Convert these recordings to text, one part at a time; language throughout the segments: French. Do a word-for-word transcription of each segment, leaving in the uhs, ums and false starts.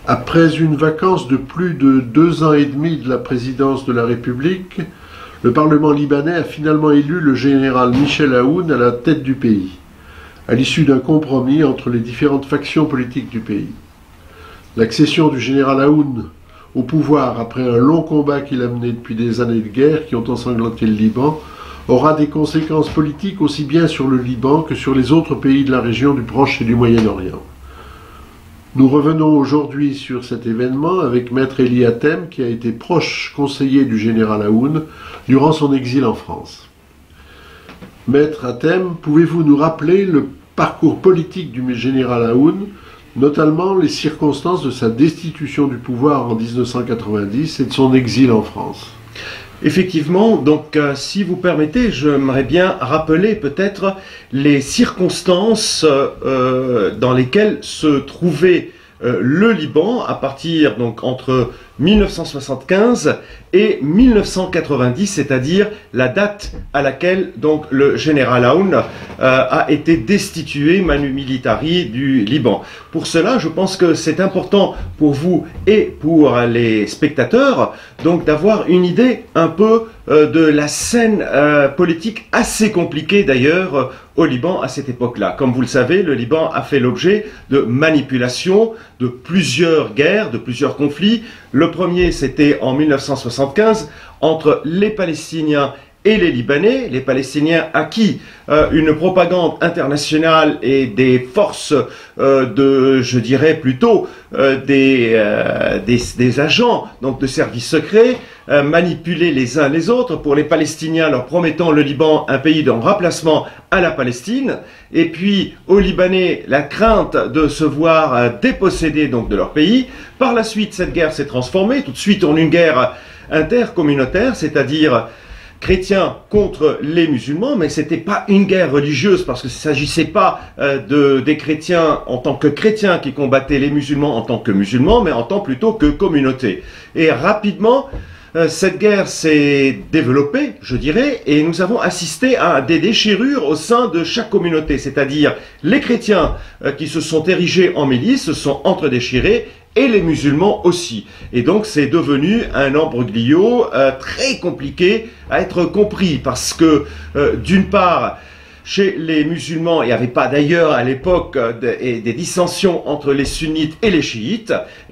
Après une vacance de plus de deux ans et demi de la présidence de la République, le Parlement libanais a finalement élu le général Michel Aoun à la tête du pays, à l'issue d'un compromis entre les différentes factions politiques du pays. L'accession du général Aoun au pouvoir après un long combat qu'il a mené depuis des années de guerre qui ont ensanglanté le Liban aura des conséquences politiques aussi bien sur le Liban que sur les autres pays de la région du Proche et du Moyen-Orient. Nous revenons aujourd'hui sur cet événement avec Maître Eli Hatem, qui a été proche conseiller du général Aoun durant son exil en France. Maître Hatem, pouvez-vous nous rappeler le parcours politique du général Aoun, notamment les circonstances de sa destitution du pouvoir en mille neuf cent quatre-vingt-dix et de son exil en France? Effectivement, donc euh, si vous permettez, j'aimerais bien rappeler peut-être les circonstances euh, dans lesquelles se trouvait euh, le Liban à partir donc entre mille neuf cent soixante-quinze et mille neuf cent quatre-vingt-dix, c'est-à-dire la date à laquelle donc le général Aoun euh, a été destitué manu militari du Liban. Pour cela, je pense que c'est important pour vous et pour les spectateurs donc d'avoir une idée un peu euh, de la scène euh, politique assez compliquée d'ailleurs euh, au Liban à cette époque-là. Comme vous le savez, le Liban a fait l'objet de manipulations, de plusieurs guerres, de plusieurs conflits. Le premier, c'était en mille neuf cent soixante-quinze, entre les Palestiniens et les Libanais, les Palestiniens à qui euh, une propagande internationale et des forces euh, de, je dirais plutôt, euh, des, euh, des, des agents donc de services secrets euh, manipulaient les uns les autres, pour les Palestiniens leur promettant le Liban un pays de remplacement à la Palestine, et puis aux Libanais la crainte de se voir euh, dépossédés donc de leur pays. Par la suite, cette guerre s'est transformée tout de suite en une guerre intercommunautaire, c'est-à-dire chrétiens contre les musulmans, mais c'était pas une guerre religieuse parce que il s'agissait pas euh, de des chrétiens en tant que chrétiens qui combattaient les musulmans en tant que musulmans, mais en tant plutôt que communauté. Et rapidement, euh, cette guerre s'est développée, je dirais, et nous avons assisté à des déchirures au sein de chaque communauté, c'est-à-dire les chrétiens euh, qui se sont érigés en milice se sont entre-déchirés, et les musulmans aussi. Et donc c'est devenu un embroglio euh, très compliqué à être compris, parce que euh, d'une part, chez les musulmans, il n'y avait pas d'ailleurs à l'époque euh, des, des dissensions entre les sunnites et les chiites,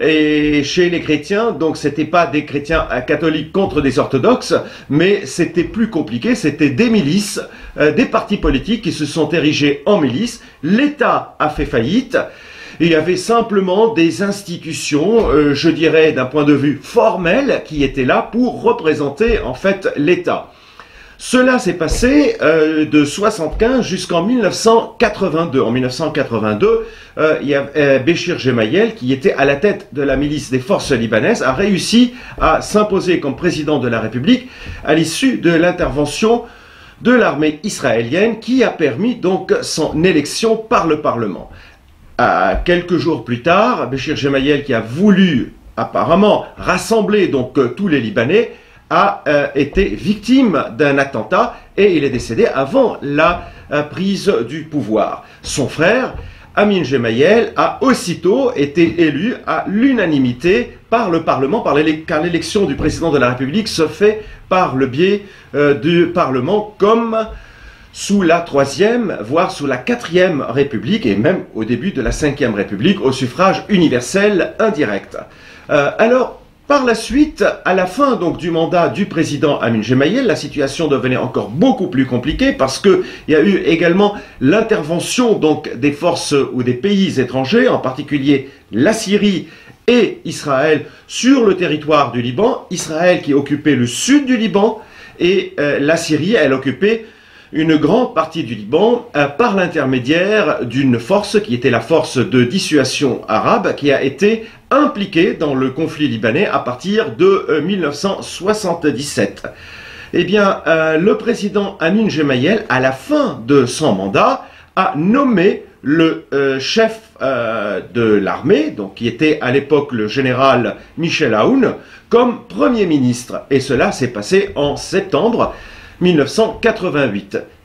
et chez les chrétiens, donc c'était pas des chrétiens euh, catholiques contre des orthodoxes, mais c'était plus compliqué, c'était des milices, euh, des partis politiques qui se sont érigés en milices, l'État a fait faillite, il y avait simplement des institutions, euh, je dirais d'un point de vue formel, qui étaient là pour représenter en fait l'État. Cela s'est passé euh, de soixante-quinze jusqu'en mille neuf cent quatre-vingt-deux. En mille neuf cent quatre-vingt-deux, euh, il y a euh, Béchir Gemayel, qui était à la tête de la milice des forces libanaises, a réussi à s'imposer comme président de la République à l'issue de l'intervention de l'armée israélienne, qui a permis donc son élection par le Parlement. Euh, quelques jours plus tard, Béchir Gemayel, qui a voulu apparemment rassembler donc euh, tous les Libanais, a euh, été victime d'un attentat et il est décédé avant la euh, prise du pouvoir. Son frère, Amin Gemayel, a aussitôt été élu à l'unanimité par le Parlement, par car l'élection du président de la République se fait par le biais euh, du Parlement, comme sous la troisième, voire sous la quatrième République, et même au début de la cinquième République, au suffrage universel indirect. Euh, alors, par la suite, à la fin donc du mandat du président Amin Gemayel, la situation devenait encore beaucoup plus compliquée parce que il y a eu également l'intervention donc des forces ou des pays étrangers, en particulier la Syrie et Israël, sur le territoire du Liban. Israël qui occupait le sud du Liban et euh, la Syrie, elle occupait une grande partie du Liban euh, par l'intermédiaire d'une force qui était la force de dissuasion arabe, qui a été impliquée dans le conflit libanais à partir de euh, mille neuf cent soixante-dix-sept. Eh bien, euh, le président Amin Gemayel, à la fin de son mandat, a nommé le euh, chef euh, de l'armée, donc qui était à l'époque le général Michel Aoun, comme Premier ministre. Et cela s'est passé en septembre mille neuf cent quatre-vingt-huit.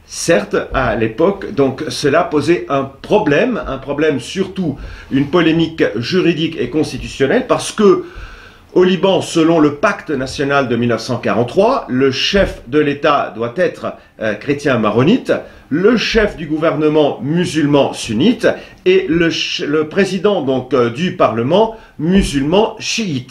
Certes, à l'époque, donc cela posait un problème, un problème surtout une polémique juridique et constitutionnelle, parce que au Liban, selon le pacte national de mille neuf cent quarante-trois, le chef de l'État doit être euh, chrétien maronite, le chef du gouvernement musulman sunnite et le, le président donc euh, du Parlement musulman chiite.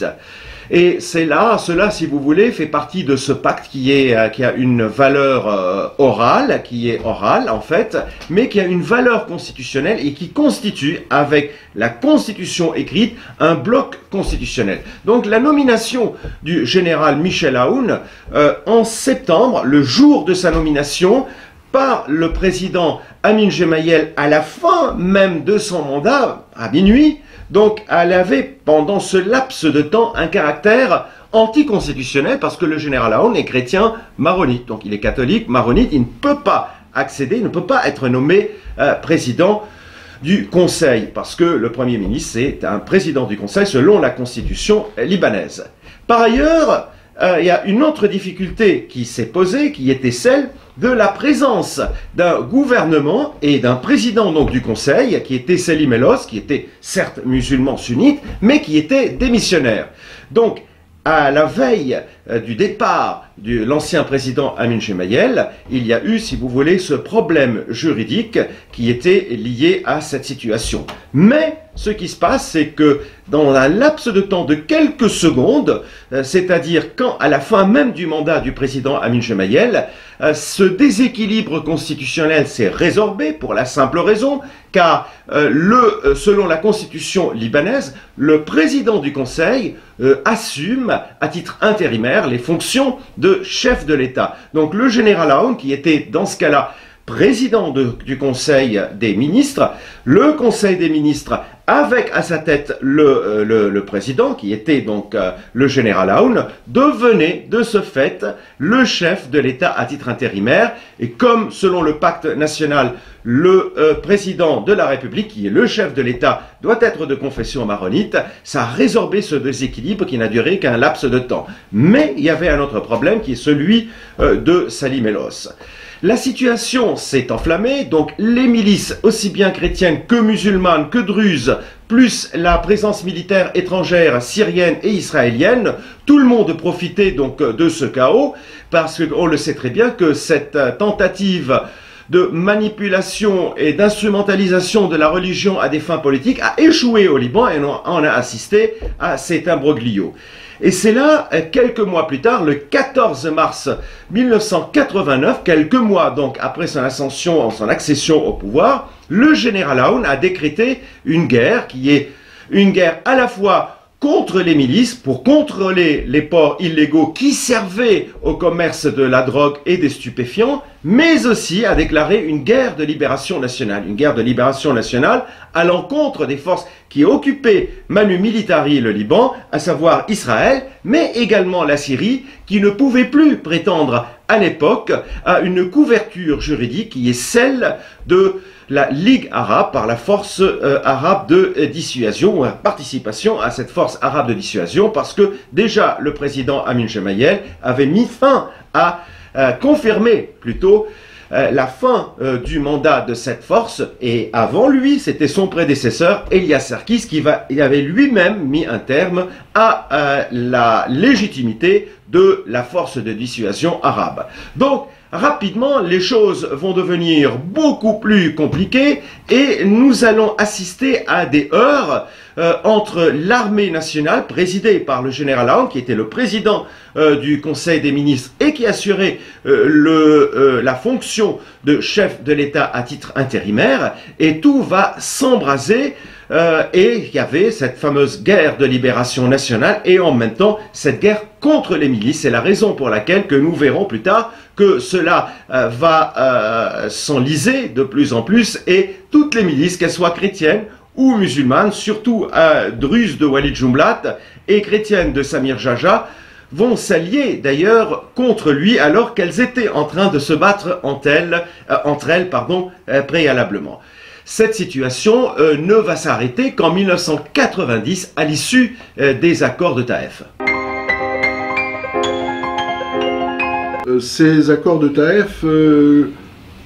Et c'est là, cela, si vous voulez, fait partie de ce pacte qui, est, euh, qui a une valeur euh, orale, qui est orale en fait, mais qui a une valeur constitutionnelle et qui constitue, avec la constitution écrite, un bloc constitutionnel. Donc la nomination du général Michel Aoun, euh, en septembre, le jour de sa nomination, par le président Amin Gemayel à la fin même de son mandat, à minuit. Donc elle avait pendant ce laps de temps un caractère anticonstitutionnel parce que le général Aoun est chrétien maronite. Donc il est catholique maronite, il ne peut pas accéder, il ne peut pas être nommé euh, président du Conseil parce que le Premier ministre est un président du Conseil selon la constitution libanaise. Par ailleurs, euh, il y a une autre difficulté qui s'est posée, qui était celle de la présence d'un gouvernement et d'un président donc du Conseil, qui était Selim El-Oz, qui était certes musulman sunnite, mais qui était démissionnaire. Donc, à la veille euh, du départ de l'ancien président Amin Gemayel, il y a eu, si vous voulez, ce problème juridique qui était lié à cette situation. Mais ce qui se passe, c'est que dans un laps de temps de quelques secondes, euh, c'est-à-dire quand à la fin même du mandat du président Amin Gemayel, euh, ce déséquilibre constitutionnel s'est résorbé pour la simple raison car euh, le, euh, selon la constitution libanaise, le président du Conseil euh, assume à titre intérimaire les fonctions de chef de l'État. Donc le général Aoun, qui était dans ce cas-là président de, du Conseil des ministres, le Conseil des ministres avec à sa tête le, euh, le, le président, qui était donc euh, le général Aoun, devenait de ce fait le chef de l'État à titre intérimaire. Et comme, selon le pacte national, le euh, président de la République, qui est le chef de l'État, doit être de confession maronite, ça a résorbé ce déséquilibre qui n'a duré qu'un laps de temps. Mais il y avait un autre problème qui est celui euh, de Salim El-Oz. La situation s'est enflammée, donc les milices, aussi bien chrétiennes que musulmanes, que druzes, plus la présence militaire étrangère syrienne et israélienne, tout le monde profitait donc de ce chaos, parce qu'on le sait très bien que cette tentative de manipulation et d'instrumentalisation de la religion à des fins politiques a échoué au Liban et on a assisté à cet imbroglio. Et c'est là, quelques mois plus tard, le quatorze mars mille neuf cent quatre-vingt-neuf, quelques mois donc après son ascension, son accession au pouvoir, le général Aoun a décrété une guerre qui est une guerre à la fois contre les milices, pour contrôler les ports illégaux qui servaient au commerce de la drogue et des stupéfiants, mais aussi a déclaré une guerre de libération nationale. Une guerre de libération nationale à l'encontre des forces qui occupaient manu militari le Liban, à savoir Israël, mais également la Syrie, qui ne pouvait plus prétendre à l'époque à une couverture juridique qui est celle de la Ligue arabe par la force euh, arabe de euh, dissuasion, ou à participation à cette force arabe de dissuasion, parce que déjà le président Amin Gemayel avait mis fin à euh, confirmer plutôt euh, la fin euh, du mandat de cette force, et avant lui, c'était son prédécesseur Elias Sarkis qui va, il avait lui-même mis un terme à euh, la légitimité de la force de dissuasion arabe. Donc, rapidement, les choses vont devenir beaucoup plus compliquées et nous allons assister à des heurts euh, entre l'armée nationale, présidée par le général Aoun, qui était le président euh, du Conseil des ministres et qui assurait euh, le, euh, la fonction de chef de l'État à titre intérimaire, et tout va s'embraser. Euh, et il y avait cette fameuse guerre de libération nationale et en même temps cette guerre contre les milices. C'est la raison pour laquelle que nous verrons plus tard que cela euh, va euh, s'enliser de plus en plus et toutes les milices, qu'elles soient chrétiennes ou musulmanes, surtout euh, druzes de Walid Jumblat et chrétiennes de Samir Jaja, vont s'allier d'ailleurs contre lui alors qu'elles étaient en train de se battre entre elles, euh, entre elles pardon, euh, préalablement. Cette situation euh, ne va s'arrêter qu'en mille neuf cent quatre-vingt-dix, à l'issue euh, des accords de Taïf. Euh, ces accords de Taïf, euh,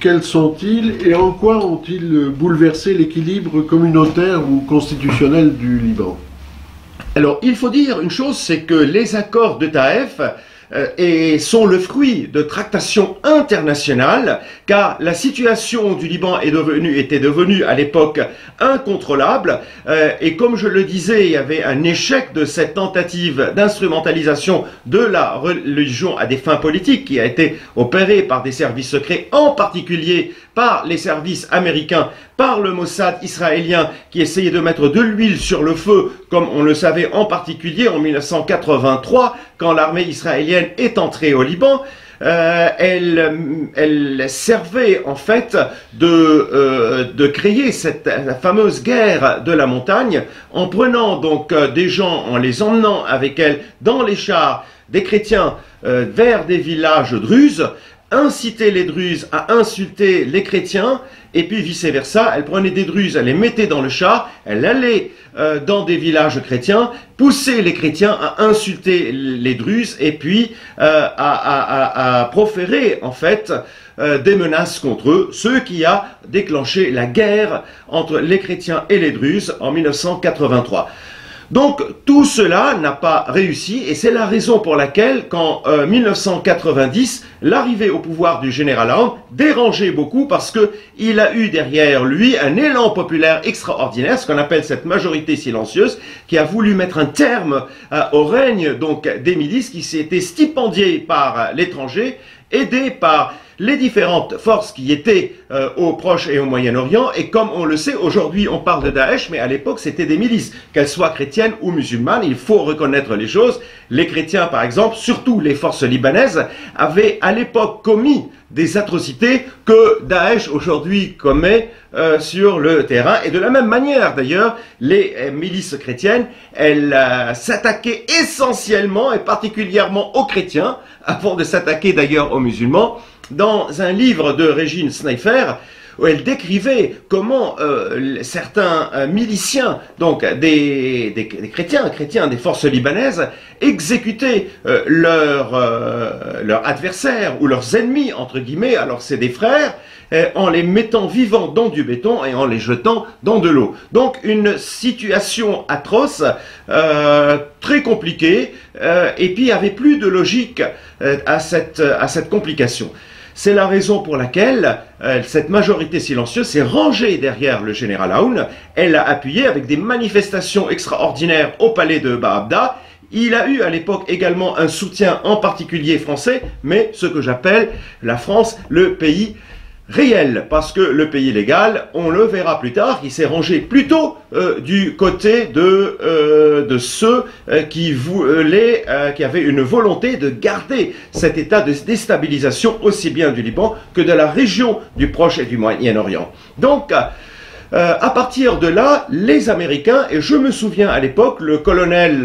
quels sont-ils et en quoi ont-ils bouleversé l'équilibre communautaire ou constitutionnel du Liban? Alors, il faut dire une chose, c'est que les accords de Taïf euh, et sont le fruit de tractations internationales, car la situation du Liban est devenue, était devenue à l'époque incontrôlable, euh, et comme je le disais, il y avait un échec de cette tentative d'instrumentalisation de la religion à des fins politiques qui a été opérée par des services secrets, en particulier par les services américains, par le Mossad israélien qui essayait de mettre de l'huile sur le feu, comme on le savait en particulier en mille neuf cent quatre-vingt-trois, quand l'armée israélienne est entrée au Liban. Euh, elle, elle servait en fait de, euh, de créer cette la fameuse guerre de la montagne en prenant donc euh, des gens, en les emmenant avec elle dans les chars des chrétiens euh, vers des villages druzes, inciter les druzes à insulter les chrétiens, et puis vice-versa, elle prenait des druzes, elle les mettait dans le char, elle allait euh, dans des villages chrétiens, pousser les chrétiens à insulter les druzes, et puis euh, à, à, à, à proférer en fait euh, des menaces contre eux, ce qui a déclenché la guerre entre les chrétiens et les druzes en mille neuf cent quatre-vingt-trois. Donc tout cela n'a pas réussi et c'est la raison pour laquelle qu'en euh, mille neuf cent quatre-vingt-dix, l'arrivée au pouvoir du général Aoun dérangeait beaucoup parce que il a eu derrière lui un élan populaire extraordinaire, ce qu'on appelle cette majorité silencieuse, qui a voulu mettre un terme euh, au règne donc des milices qui s'étaient stipendiées par l'étranger, aidées par les différentes forces qui étaient euh, au Proche et au Moyen-Orient, et comme on le sait, aujourd'hui on parle de Daesh, mais à l'époque c'était des milices, qu'elles soient chrétiennes ou musulmanes, il faut reconnaître les choses. Les chrétiens par exemple, surtout les forces libanaises, avaient à l'époque commis des atrocités que Daesh aujourd'hui commet euh, sur le terrain, et de la même manière d'ailleurs, les euh, milices chrétiennes, elles euh, s'attaquaient essentiellement et particulièrement aux chrétiens, avant de s'attaquer d'ailleurs aux musulmans. Dans un livre de Régine Sneifer, où elle décrivait comment euh, certains euh, miliciens, donc des, des, des chrétiens, chrétiens des forces libanaises, exécutaient euh, leurs euh, leur adversaires ou leurs ennemis, entre guillemets, alors c'est des frères, euh, en les mettant vivants dans du béton et en les jetant dans de l'eau. Donc une situation atroce, euh, très compliquée, euh, et puis il n'y avait plus de logique euh, à, cette, à cette complication. C'est la raison pour laquelle euh, cette majorité silencieuse s'est rangée derrière le général Aoun. Elle a appuyé avec des manifestations extraordinaires au palais de Baabda. Il a eu à l'époque également un soutien en particulier français, mais ce que j'appelle la France, le pays réel, parce que le pays légal, on le verra plus tard, il s'est rangé plutôt euh, du côté de, euh, de ceux euh, qui voulaient, euh, qui avaient une volonté de garder cet état de déstabilisation aussi bien du Liban que de la région du Proche et du Moyen-Orient. Donc, Euh, à partir de là, les Américains, et je me souviens à l'époque, le colonel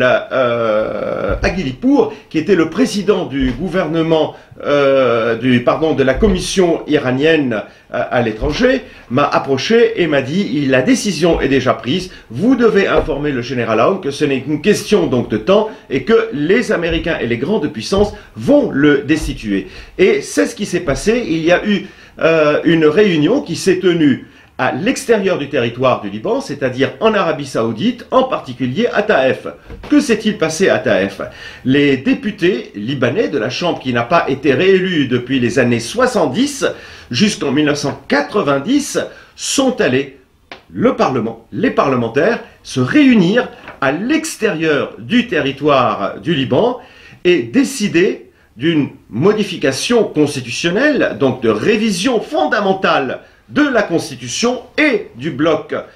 euh, Aguilipour, qui était le président du gouvernement, euh, du, pardon, de la commission iranienne euh, à l'étranger, m'a approché et m'a dit, la décision est déjà prise, vous devez informer le général Aoun que ce n'est qu'une question donc de temps et que les Américains et les grandes puissances vont le destituer. Et c'est ce qui s'est passé, il y a eu euh, une réunion qui s'est tenue à l'extérieur du territoire du Liban, c'est-à-dire en Arabie Saoudite, en particulier à Taïf. Que s'est-il passé à Taïf? Les députés libanais de la Chambre, qui n'a pas été réélue depuis les années soixante-dix jusqu'en mille neuf cent quatre-vingt-dix, sont allés, le Parlement, les parlementaires, se réunir à l'extérieur du territoire du Liban et décider d'une modification constitutionnelle, donc de révision fondamentale de la Constitution et du bloc euh,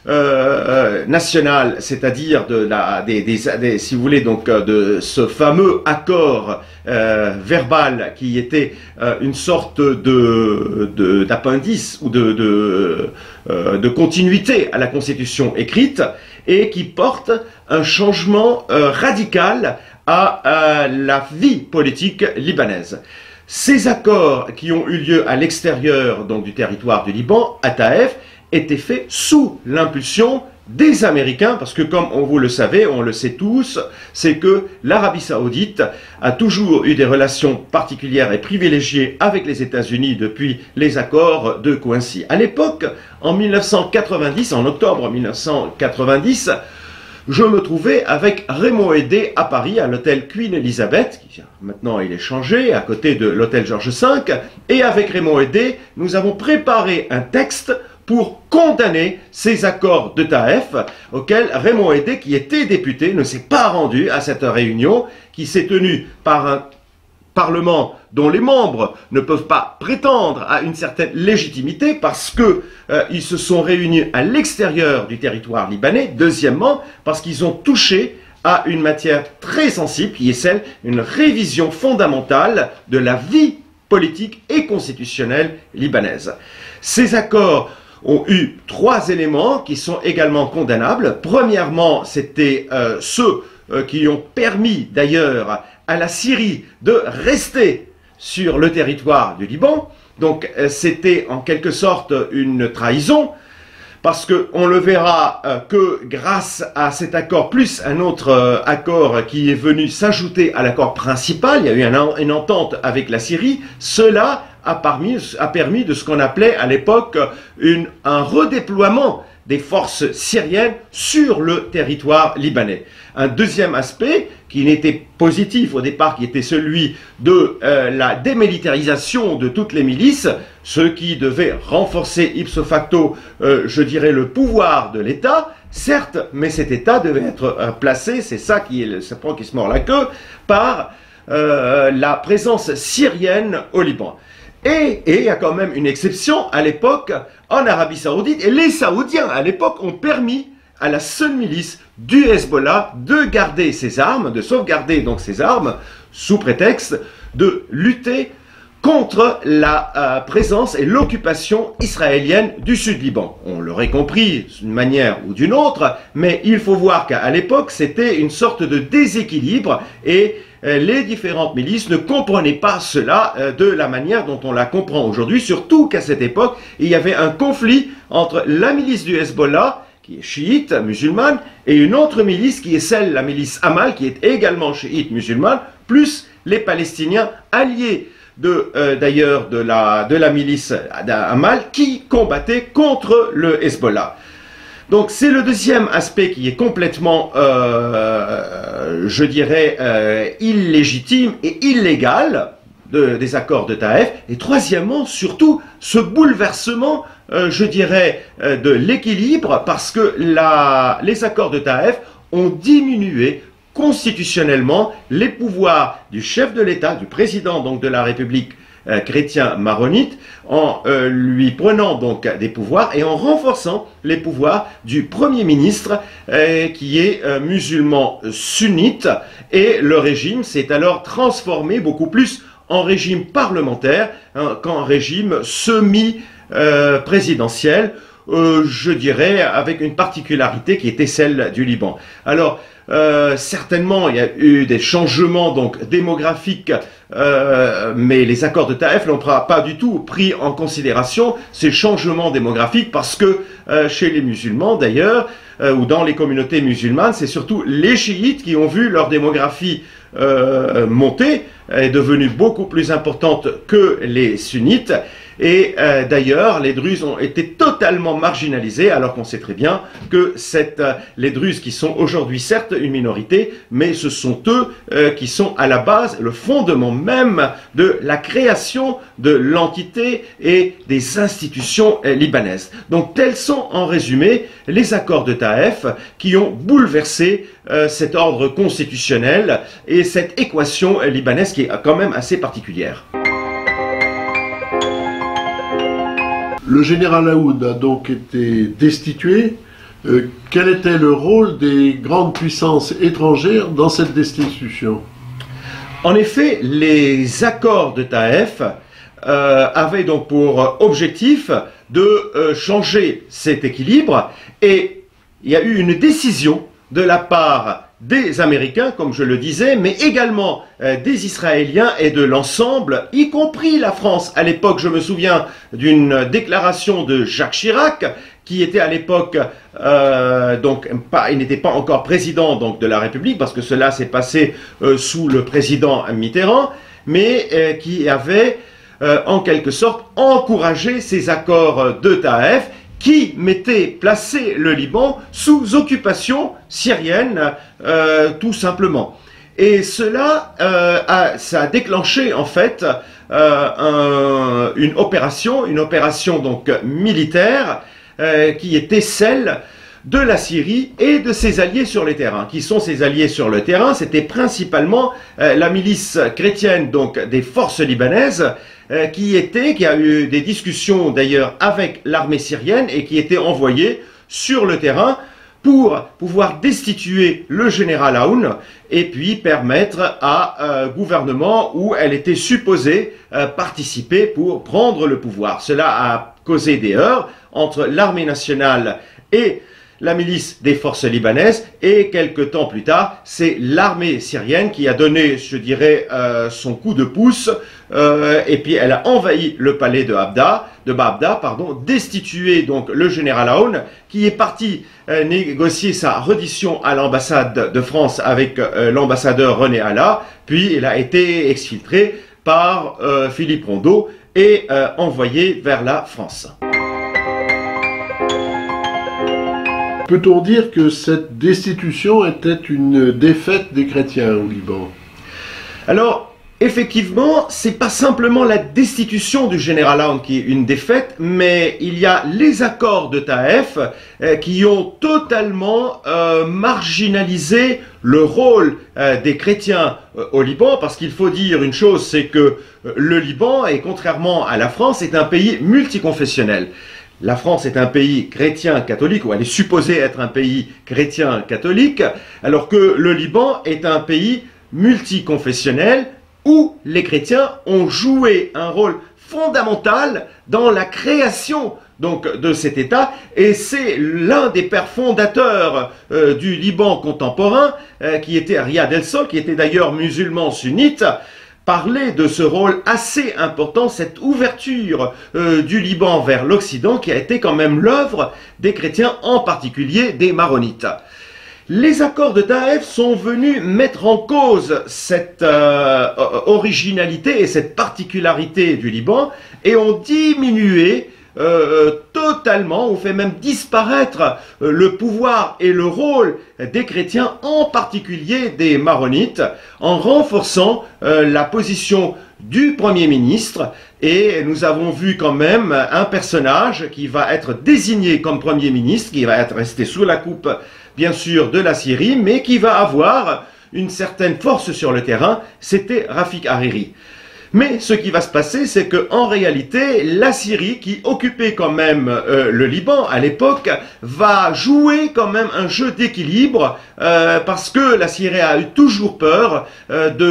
euh, national, c'est-à-dire de la, des, des, des, si vous voulez, donc de ce fameux accord euh, verbal qui était euh, une sorte de, de d'appendice ou de, de, euh, de continuité à la Constitution écrite et qui porte un changement euh, radical à, à la vie politique libanaise. Ces accords qui ont eu lieu à l'extérieur donc du territoire du Liban, à Taïf, était fait sous l'impulsion des Américains, parce que comme on vous le savez, on le sait tous, c'est que l'Arabie Saoudite a toujours eu des relations particulières et privilégiées avec les États-Unis depuis les accords de Quincy. À l'époque, en mille neuf cent quatre-vingt-dix, en octobre mille neuf cent quatre-vingt-dix, je me trouvais avec Raymond Aidé à Paris, à l'hôtel Queen Elizabeth, qui maintenant il est changé, à côté de l'hôtel Georges cinq, et avec Raymond Aidé, nous avons préparé un texte pour condamner ces accords de Taïf, auxquels Raymond Aidé, qui était député, ne s'est pas rendu à cette réunion, qui s'est tenue par un Parlement dont les membres ne peuvent pas prétendre à une certaine légitimité parce que euh, ils se sont réunis à l'extérieur du territoire libanais. Deuxièmement, parce qu'ils ont touché à une matière très sensible, qui est celle d'une révision fondamentale de la vie politique et constitutionnelle libanaise. Ces accords ont eu trois éléments qui sont également condamnables. Premièrement, c'était euh, ceux euh, qui ont permis d'ailleurs à la Syrie de rester sur le territoire du Liban. Donc euh, c'était en quelque sorte une trahison, parce qu'on le verra euh, que grâce à cet accord, plus un autre euh, accord qui est venu s'ajouter à l'accord principal, il y a eu un, une entente avec la Syrie, cela a permis, a permis de ce qu'on appelait à l'époque un redéploiement des forces syriennes sur le territoire libanais. Un deuxième aspect qui n'était positif au départ, qui était celui de euh, la démilitarisation de toutes les milices, ce qui devait renforcer ipso facto, euh, je dirais, le pouvoir de l'État, certes, mais cet État devait être euh, placé, c'est ça qui est le serpent qui se mord la queue, par euh, la présence syrienne au Liban. Et, et il y a quand même une exception à l'époque en Arabie Saoudite, et les Saoudiens à l'époque ont permis à la seule milice du Hezbollah de garder ses armes, de sauvegarder donc ses armes, sous prétexte de lutter contre la euh, présence et l'occupation israélienne du Sud-Liban. On l'aurait compris d'une manière ou d'une autre, mais il faut voir qu'à l'époque, c'était une sorte de déséquilibre et euh, les différentes milices ne comprenaient pas cela euh, de la manière dont on la comprend aujourd'hui, surtout qu'à cette époque, il y avait un conflit entre la milice du Hezbollah, qui est chiite, musulmane, et une autre milice qui est celle, la milice Hamal, qui est également chiite, musulmane, plus les Palestiniens alliés de euh, d'ailleurs de la, de la milice Hamal qui combattait contre le Hezbollah. Donc c'est le deuxième aspect qui est complètement, euh, je dirais, euh, illégitime et illégal de, des accords de Taïf. Et troisièmement, surtout, ce bouleversement, euh, je dirais, euh, de l'équilibre, parce que la, les accords de Taïf ont diminué constitutionnellement les pouvoirs du chef de l'État, du président donc de la République euh, chrétien maronite, en euh, lui prenant donc des pouvoirs et en renforçant les pouvoirs du Premier ministre euh, qui est euh, musulman sunnite, et le régime s'est alors transformé beaucoup plus en régime parlementaire hein, qu'en régime semi-présidentiel, euh, je dirais avec une particularité qui était celle du Liban. Alors, Euh, certainement, il y a eu des changements donc démographiques, euh, mais les accords de Taïf n'ont pas, pas du tout pris en considération ces changements démographiques, parce que euh, chez les musulmans d'ailleurs, euh, ou dans les communautés musulmanes, c'est surtout les chiites qui ont vu leur démographie euh, monter, est devenue beaucoup plus importante que les sunnites. Et euh, d'ailleurs, les Druzes ont été totalement marginalisés, alors qu'on sait très bien que cette, euh, les Druzes, qui sont aujourd'hui certes une minorité, mais ce sont eux euh, qui sont à la base, le fondement même de la création de l'entité et des institutions euh, libanaises. Donc tels sont en résumé les accords de Taïf qui ont bouleversé euh, cet ordre constitutionnel et cette équation euh, libanaise qui est quand même assez particulière. Le général Aoun a donc été destitué. Euh, quel était le rôle des grandes puissances étrangères dans cette destitution? En effet, les accords de Taïf euh, avaient donc pour objectif de euh, changer cet équilibre, et il y a eu une décision de la part des Américains, comme je le disais, mais également euh, des Israéliens et de l'ensemble, y compris la France. À l'époque, je me souviens d'une déclaration de Jacques Chirac, qui était à l'époque, euh, donc pas, il n'était pas encore président donc de la République, parce que cela s'est passé euh, sous le président Mitterrand, mais euh, qui avait euh, en quelque sorte encouragé ces accords de Taïf, qui mettait placé le Liban sous occupation syrienne, euh, tout simplement. Et cela, euh, a, ça a déclenché en fait euh, un, une opération, une opération donc militaire euh, qui était celle de la Syrie et de ses alliés sur les terrains. Qui sont ses alliés sur le terrain? C'était principalement euh, la milice chrétienne donc des forces libanaises, Euh, qui était, qui a eu des discussions d'ailleurs avec l'armée syrienne et qui était envoyée sur le terrain pour pouvoir destituer le général Aoun et puis permettre à un euh, gouvernement où elle était supposée euh, participer pour prendre le pouvoir. Cela a causé des heurts entre l'armée nationale et la milice des forces libanaises, et quelques temps plus tard, c'est l'armée syrienne qui a donné, je dirais, euh, son coup de pouce, euh, et puis elle a envahi le palais de Abda, de Babda, pardon, destitué donc le général Aoun, qui est parti euh, négocier sa reddition à l'ambassade de France avec euh, l'ambassadeur René Alla, puis il a été exfiltré par euh, Philippe Rondeau et euh, envoyé vers la France. Peut-on dire que cette destitution était une défaite des chrétiens au Liban? Alors, effectivement, c'est pas simplement la destitution du général Aoun qui est une défaite, mais il y a les accords de Taïf euh, qui ont totalement euh, marginalisé le rôle euh, des chrétiens euh, au Liban, parce qu'il faut dire une chose, c'est que euh, le Liban, et contrairement à la France, est un pays multiconfessionnel. La France est un pays chrétien-catholique, ou elle est supposée être un pays chrétien-catholique, alors que le Liban est un pays multiconfessionnel où les chrétiens ont joué un rôle fondamental dans la création donc de cet État, et c'est l'un des pères fondateurs euh, du Liban contemporain, euh, qui était Riyad el-Sol, qui était d'ailleurs musulman sunnite, parler de ce rôle assez important, cette ouverture euh, du Liban vers l'Occident, qui a été quand même l'œuvre des chrétiens, en particulier des maronites. Les accords de Taïf sont venus mettre en cause cette euh, originalité et cette particularité du Liban, et ont diminué Euh, totalement, on fait même disparaître euh, le pouvoir et le rôle des chrétiens, en particulier des maronites, en renforçant euh, la position du Premier ministre. Et nous avons vu quand même un personnage qui va être désigné comme Premier ministre, qui va être resté sous la coupe, bien sûr, de la Syrie, mais qui va avoir une certaine force sur le terrain, c'était Rafik Hariri. Mais ce qui va se passer, c'est que en réalité, la Syrie, qui occupait quand même euh, le Liban à l'époque, va jouer quand même un jeu d'équilibre, euh, parce que la Syrie a eu toujours peur euh, de,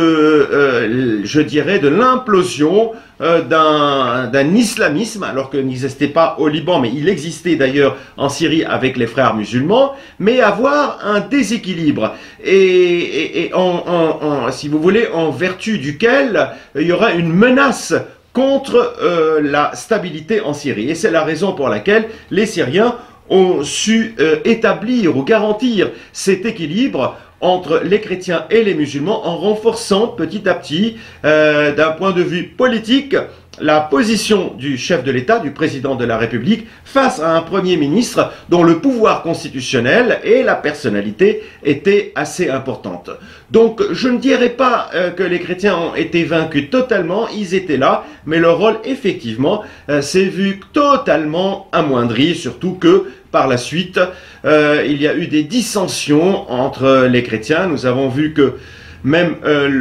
euh, je dirais, de l'implosion euh, d'un d'un islamisme, alors que n'existait pas au Liban, mais il existait d'ailleurs en Syrie avec les frères musulmans, mais avoir un déséquilibre, et, et, et en, en, en, si vous voulez, en vertu duquel il y aura une menace contre euh, la stabilité en Syrie. Et c'est la raison pour laquelle les Syriens ont su euh, établir ou garantir cet équilibre entre les chrétiens et les musulmans, en renforçant petit à petit, euh, d'un point de vue politique, la position du chef de l'État, du président de la République, face à un Premier ministre dont le pouvoir constitutionnel et la personnalité étaient assez importantes. Donc je ne dirais pas euh, que les chrétiens ont été vaincus totalement, ils étaient là, mais leur rôle effectivement euh, s'est vu totalement amoindri, surtout que par la suite, euh, il y a eu des dissensions entre les chrétiens. Nous avons vu que même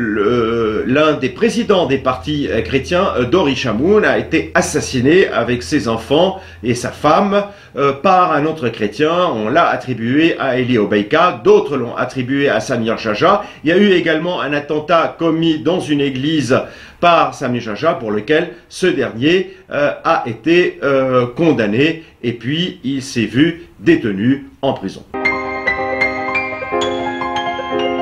euh, l'un des présidents des partis euh, chrétiens, euh, Dori Chamoun, a été assassiné avec ses enfants et sa femme euh, par un autre chrétien. On l'a attribué à Eli Obeika, d'autres l'ont attribué à Samir Jaja. Il y a eu également un attentat commis dans une église par Samir Jaja, pour lequel ce dernier euh, a été euh, condamné, et puis il s'est vu détenu en prison.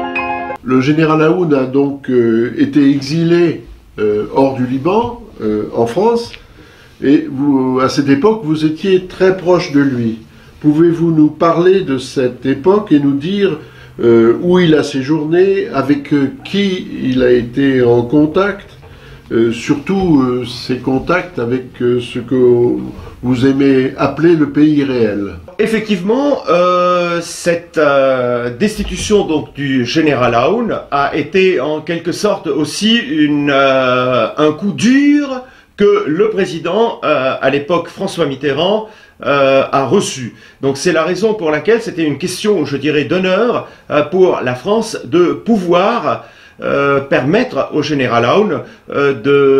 le général Aoun a donc euh, été exilé euh, hors du Liban, euh, en France, et vous, à cette époque, vous étiez très proche de lui. Pouvez-vous nous parler de cette époque et nous dire euh, où il a séjourné, avec euh, qui il a été en contact, euh, surtout euh, ses contacts avec euh, ce que vous aimez appeler le pays réel? Effectivement, euh, cette euh, destitution donc du général Aoun a été en quelque sorte aussi une, euh, un coup dur que le président, euh, à l'époque François Mitterrand, euh, a reçu. Donc c'est la raison pour laquelle c'était une question, je dirais, d'honneur euh, pour la France de pouvoir euh, permettre au général Aoun euh,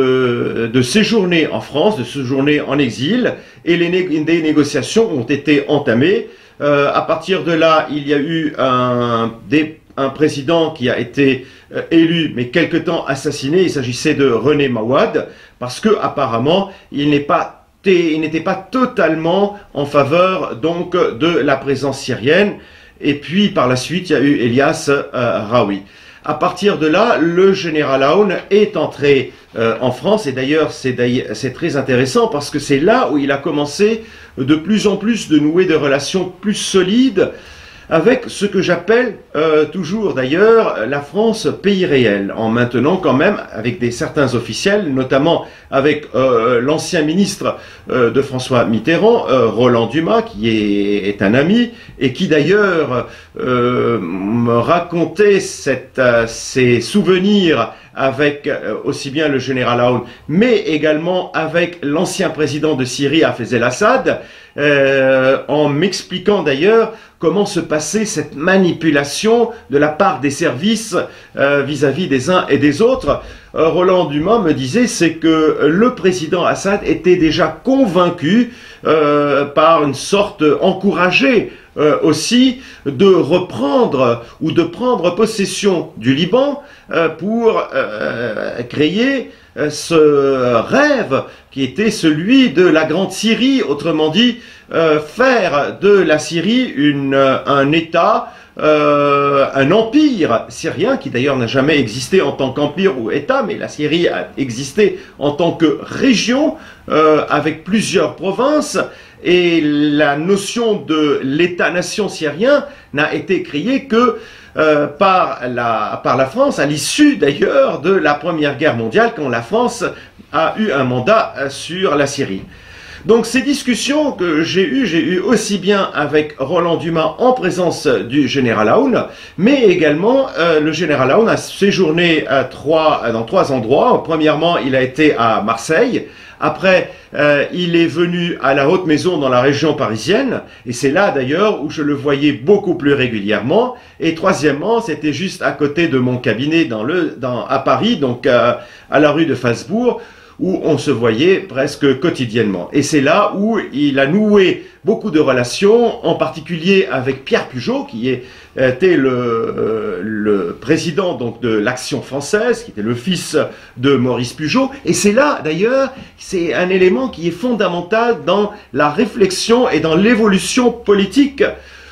de, de séjourner en France, de séjourner en exil, et les né des négociations ont été entamées. Euh, à partir de là, il y a eu un, des, un président qui a été euh, élu, mais quelque temps assassiné. Il s'agissait de René Mawad, parce que apparemment, il n'est pas il n'était pas totalement en faveur donc de la présence syrienne. Et puis par la suite, il y a eu Elias euh, Raoui. À partir de là, le général Aoun est entré euh, en France, et d'ailleurs c'est très intéressant parce que c'est là où il a commencé de plus en plus de nouer des relations plus solides avec ce que j'appelle euh, toujours d'ailleurs la France pays réel, en maintenant quand même avec des certains officiels, notamment avec euh, l'ancien ministre euh, de François Mitterrand, euh, Roland Dumas, qui est, est un ami, et qui d'ailleurs euh, me racontait cette, euh, ses souvenirs avec euh, aussi bien le général Aoun, mais également avec l'ancien président de Syrie, Hafez el-Assad, euh, en m'expliquant d'ailleurs comment se passait cette manipulation de la part des services euh, vis-à-vis des uns et des autres. Euh, Roland Dumas me disait, c'est que le président Assad était déjà convaincu euh, par une sorte encouragé euh, aussi de reprendre ou de prendre possession du Liban euh, pour euh, créer euh, ce rêve qui était celui de la Grande Syrie, autrement dit, euh, faire de la Syrie une, un État, euh, un empire syrien, qui d'ailleurs n'a jamais existé en tant qu'empire ou État, mais la Syrie a existé en tant que région, euh, avec plusieurs provinces, et la notion de l'État-nation syrien n'a été créée que Euh, par, la, par la France, à l'issue d'ailleurs de la Première Guerre mondiale, quand la France a eu un mandat sur la Syrie. Donc ces discussions que j'ai eues, j'ai eu aussi bien avec Roland Dumas en présence du général Aoun, mais également euh, le général Aoun a séjourné à trois, dans trois endroits. Premièrement, il a été à Marseille. Après, euh, il est venu à la Haute Maison dans la région parisienne, et c'est là d'ailleurs où je le voyais beaucoup plus régulièrement. Et troisièmement, c'était juste à côté de mon cabinet dans le, dans, à Paris, donc euh, à la rue de Fasbourg, où on se voyait presque quotidiennement. Et c'est là où il a noué beaucoup de relations, en particulier avec Pierre Pugeot, qui était le, euh, le président donc, de l'Action française, qui était le fils de Maurice Pugeot. Et c'est là, d'ailleurs, c'est un élément qui est fondamental dans la réflexion et dans l'évolution politique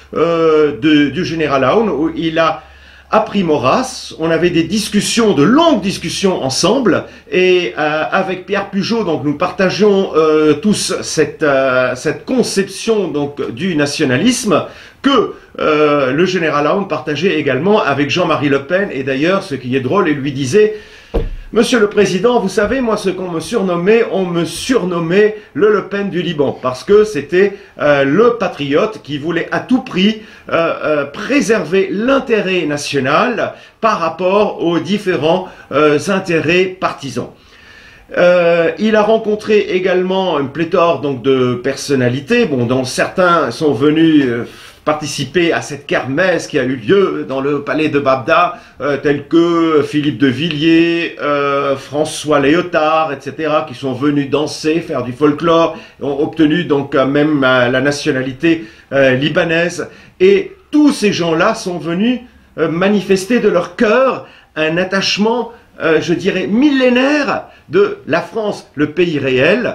euh, de, du général Aoun, où il a appris Maurras. On avait des discussions, de longues discussions ensemble, et euh, avec Pierre Pugeot, donc nous partageons euh, tous cette, euh, cette conception donc du nationalisme que euh, le général Aoun partageait également avec Jean-Marie Le Pen. Et d'ailleurs, ce qui est drôle, il lui disait: Monsieur le Président, vous savez, moi, ce qu'on me surnommait, on me surnommait le Le Pen du Liban, parce que c'était euh, le patriote qui voulait à tout prix euh, euh, préserver l'intérêt national par rapport aux différents euh, intérêts partisans. Euh, il a rencontré également une pléthore donc, de personnalités, bon, dont certains sont venus euh, participer à cette kermesse qui a eu lieu dans le palais de Babda, euh, tels que Philippe de Villiers, euh, François Léotard, et cetera, qui sont venus danser, faire du folklore, ont obtenu donc euh, même euh, la nationalité euh, libanaise. Et tous ces gens-là sont venus euh, manifester de leur cœur un attachement, euh, je dirais, millénaire de la France, le pays réel,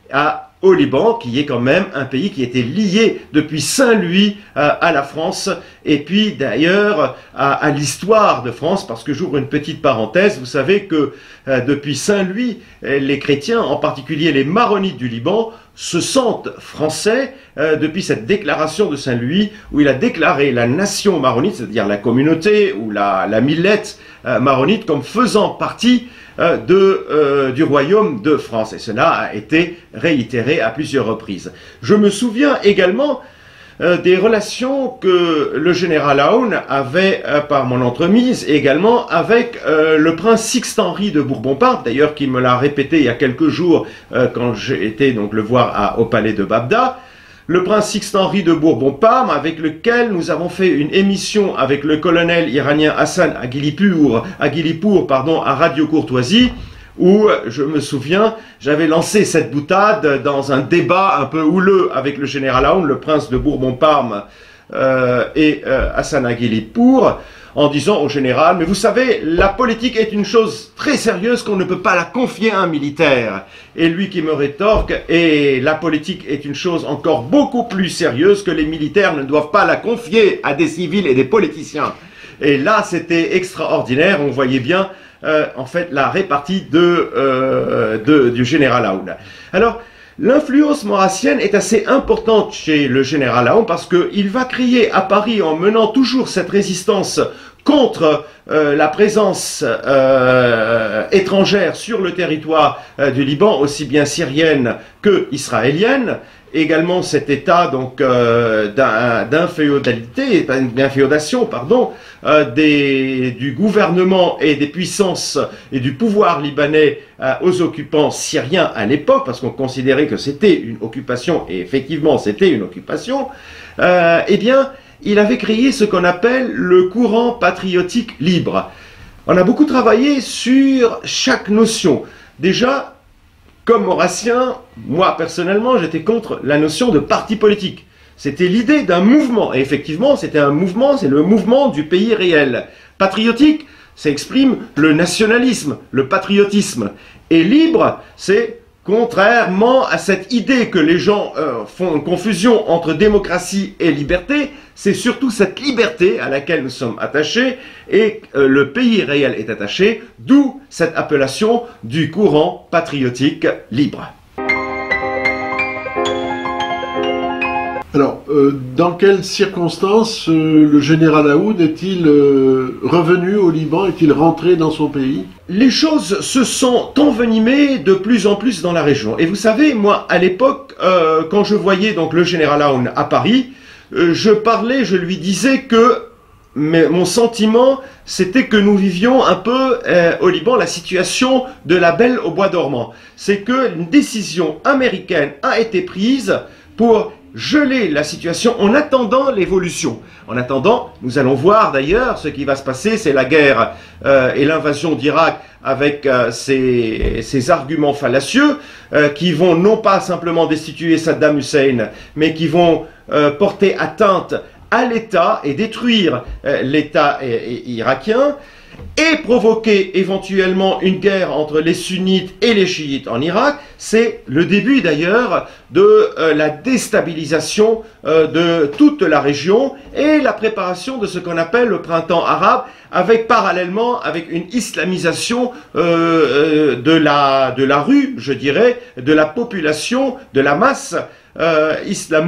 à au Liban, qui est quand même un pays qui était lié depuis Saint-Louis euh, à la France, et puis d'ailleurs à, à l'histoire de France, parce que j'ouvre une petite parenthèse, vous savez que euh, depuis Saint-Louis, les chrétiens, en particulier les maronites du Liban, se sentent français euh, depuis cette déclaration de Saint-Louis, où il a déclaré la nation maronite, c'est-à-dire la communauté ou la, la millette euh, maronite, comme faisant partie euh, de, euh, du royaume de France. Et cela a été réitéré à plusieurs reprises. Je me souviens également euh, des relations que le général Aoun avait, euh, par mon entremise, également avec euh, le prince Sixte-Henri de Bourbon-Parme, d'ailleurs qui me l'a répété il y a quelques jours euh, quand j'ai été donc le voir à, au palais de Babda. Le prince Sixte-Henri de Bourbon-Parme, avec lequel nous avons fait une émission avec le colonel iranien Hassan Aghilipour, Aghilipour pardon, à Radio Courtoisie, où, je me souviens, j'avais lancé cette boutade dans un débat un peu houleux avec le général Aoun, le prince de Bourbon-Parme euh, et euh, Hassan Aghilipour, en disant au général, mais vous savez, la politique est une chose très sérieuse qu'on ne peut pas la confier à un militaire. Et lui qui me rétorque, et la politique est une chose encore beaucoup plus sérieuse que les militaires ne doivent pas la confier à des civils et des politiciens. Et là, c'était extraordinaire, on voyait bien, euh, en fait, la répartie de, euh, de, du général Aoun. Alors, l'influence maurassienne est assez importante chez le général Aoun parce qu'il va créer à Paris, en menant toujours cette résistance contre euh, la présence euh, étrangère sur le territoire euh, du Liban, aussi bien syrienne que israélienne, également cet état donc euh, d'inféodalité, d'inféodation, pardon, euh, des, du gouvernement et des puissances et du pouvoir libanais euh, aux occupants syriens à l'époque, parce qu'on considérait que c'était une occupation, et effectivement c'était une occupation, euh, eh bien, il avait créé ce qu'on appelle le courant patriotique libre. On a beaucoup travaillé sur chaque notion. Déjà, comme maurassien, moi personnellement, j'étais contre la notion de parti politique. C'était l'idée d'un mouvement. Et effectivement, c'était un mouvement, c'est le mouvement du pays réel. Patriotique, ça exprime le nationalisme, le patriotisme. Et libre, c'est contrairement à cette idée que les gens euh, font une confusion entre démocratie et liberté, c'est surtout cette liberté à laquelle nous sommes attachés et euh, le pays réel est attaché, d'où cette appellation du courant patriotique libre. Alors, euh, dans quelles circonstances euh, le général Aoun est-il euh, revenu au Liban, est-il rentré dans son pays? Les choses se sont envenimées de plus en plus dans la région. Et vous savez, moi, à l'époque, euh, quand je voyais donc le général Aoun à Paris, euh, je parlais, je lui disais que mais mon sentiment, c'était que nous vivions un peu euh, au Liban la situation de la Belle au bois dormant. C'est que une décision américaine a été prise pour geler la situation en attendant l'évolution. En attendant, nous allons voir d'ailleurs ce qui va se passer, c'est la guerre euh, et l'invasion d'Irak avec euh, ces, ces arguments fallacieux euh, qui vont non pas simplement destituer Saddam Hussein, mais qui vont euh, porter atteinte à l'État et détruire euh, l'État irakien et provoquer éventuellement une guerre entre les sunnites et les chiites en Irak. C'est le début d'ailleurs de euh, la déstabilisation euh, de toute la région et la préparation de ce qu'on appelle le printemps arabe, avec parallèlement avec une islamisation euh, euh, de, la, de la rue, je dirais, de la population, de la masse Euh,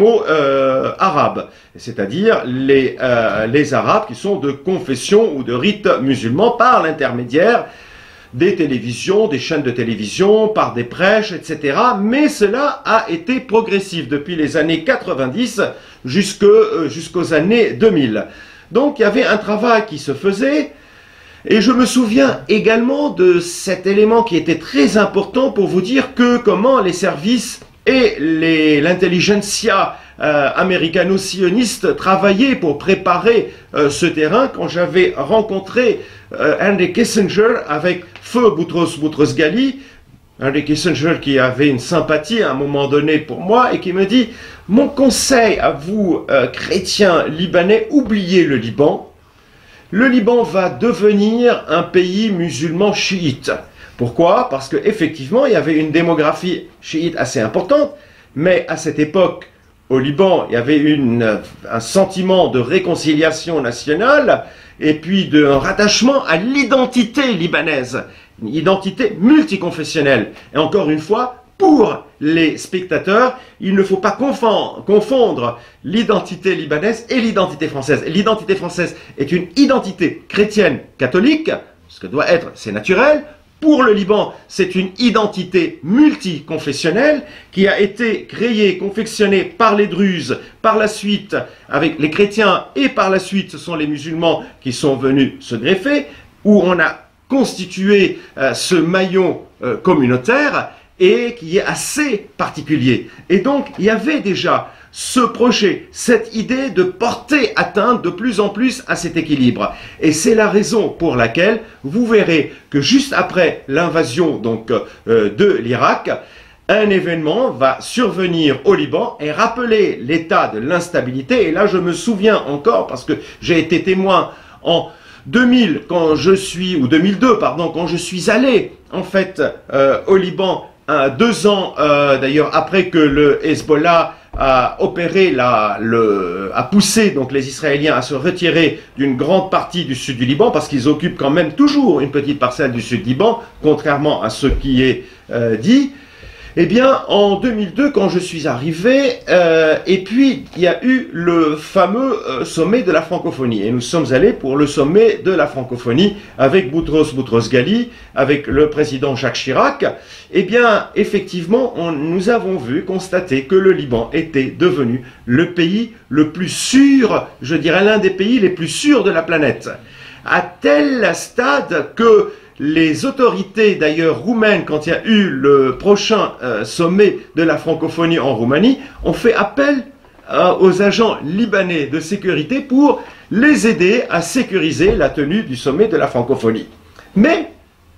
islamo-arabe, euh, c'est-à-dire les, euh, les Arabes qui sont de confession ou de rite musulman par l'intermédiaire des télévisions, des chaînes de télévision, par des prêches, et cetera. Mais cela a été progressif depuis les années quatre-vingt-dix jusque, euh, jusqu'aux années deux mille. Donc il y avait un travail qui se faisait. Et je me souviens également de cet élément qui était très important pour vous dire que comment les services et l'intelligentsia euh, américano-sioniste travaillaient pour préparer euh, ce terrain quand j'avais rencontré euh, Henry Kissinger avec feu Boutros Boutros-Ghali, Henry Kissinger qui avait une sympathie à un moment donné pour moi et qui me dit « Mon conseil à vous, euh, chrétiens libanais, oubliez le Liban. Le Liban va devenir un pays musulman chiite. Pourquoi? Parce qu'effectivement, il y avait une démographie chiite assez importante, mais à cette époque, au Liban, il y avait une, un sentiment de réconciliation nationale et puis d'un rattachement à l'identité libanaise, une identité multiconfessionnelle. Et encore une fois, pour les spectateurs, il ne faut pas confondre l'identité libanaise et l'identité française. L'identité française est une identité chrétienne catholique, ce que doit être, c'est naturel. Pour le Liban, c'est une identité multiconfessionnelle qui a été créée, confectionnée par les Druzes, par la suite avec les chrétiens et par la suite ce sont les musulmans qui sont venus se greffer, où on a constitué euh, ce maillon euh, communautaire et qui est assez particulier. Et donc, il y avait déjà ce projet, cette idée de porter atteinte de plus en plus à cet équilibre. Et c'est la raison pour laquelle vous verrez que juste après l'invasion donc euh, de l'Irak, un événement va survenir au Liban et rappeler l'état de l'instabilité. Et là, je me souviens encore, parce que j'ai été témoin en deux mille, quand je suis, ou deux mille deux, pardon, quand je suis allé, en fait, euh, au Liban, euh, deux ans, euh, d'ailleurs, après que le Hezbollah a opéré, la, le, a poussé donc les Israéliens à se retirer d'une grande partie du sud du Liban, parce qu'ils occupent quand même toujours une petite parcelle du sud du Liban, contrairement à ce qui est euh, dit. Eh bien, en deux mille deux, quand je suis arrivé, euh, et puis il y a eu le fameux euh, sommet de la francophonie. Et nous sommes allés pour le sommet de la francophonie avec Boutros Boutros-Ghali, avec le président Jacques Chirac. Eh bien, effectivement, on, nous avons vu, constater que le Liban était devenu le pays le plus sûr, je dirais l'un des pays les plus sûrs de la planète. À tel stade que les autorités, d'ailleurs roumaines, quand il y a eu le prochain euh, sommet de la francophonie en Roumanie, ont fait appel euh, aux agents libanais de sécurité pour les aider à sécuriser la tenue du sommet de la francophonie. Mais,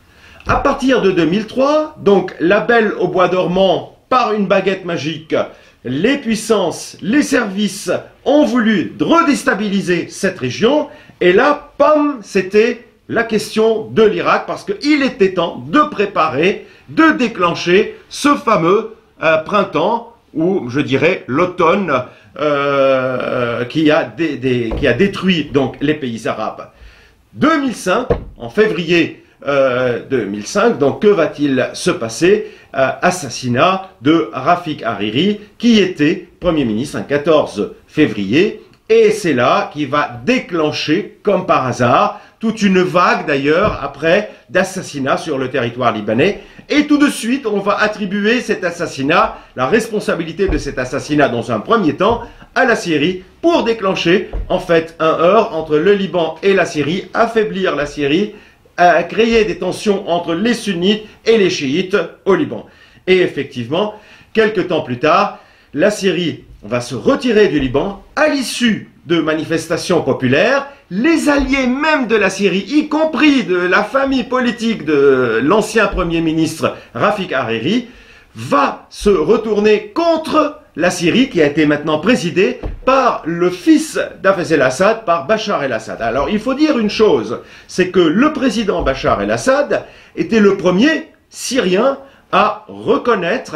à partir de deux mille trois, donc la Belle au bois dormant, par une baguette magique, les puissances, les services ont voulu redéstabiliser cette région, et là, pam, c'était la question de l'Irak, parce qu'il était temps de préparer, de déclencher ce fameux euh, printemps, ou je dirais l'automne, euh, qui, a dé, dé, qui a détruit donc les pays arabes. deux mille cinq, en février euh, deux mille cinq, donc que va-t-il se passer? euh, Assassinat de Rafik Hariri, qui était Premier ministre un quatorze février, et c'est là qu'il va déclencher, comme par hasard, toute une vague d'ailleurs après d'assassinats sur le territoire libanais. Et tout de suite, on va attribuer cet assassinat, la responsabilité de cet assassinat dans un premier temps, à la Syrie pour déclencher en fait un heurt entre le Liban et la Syrie, affaiblir la Syrie, euh, créer des tensions entre les sunnites et les chiites au Liban. Et effectivement, quelques temps plus tard, la Syrie va se retirer du Liban à l'issue de manifestations populaires. Les alliés même de la Syrie, y compris de la famille politique de l'ancien Premier ministre Rafik Hariri, va se retourner contre la Syrie qui a été maintenant présidée par le fils d'Hafez el-Assad, par Bachar el-Assad. Alors il faut dire une chose, c'est que le président Bachar el-Assad était le premier Syrien à reconnaître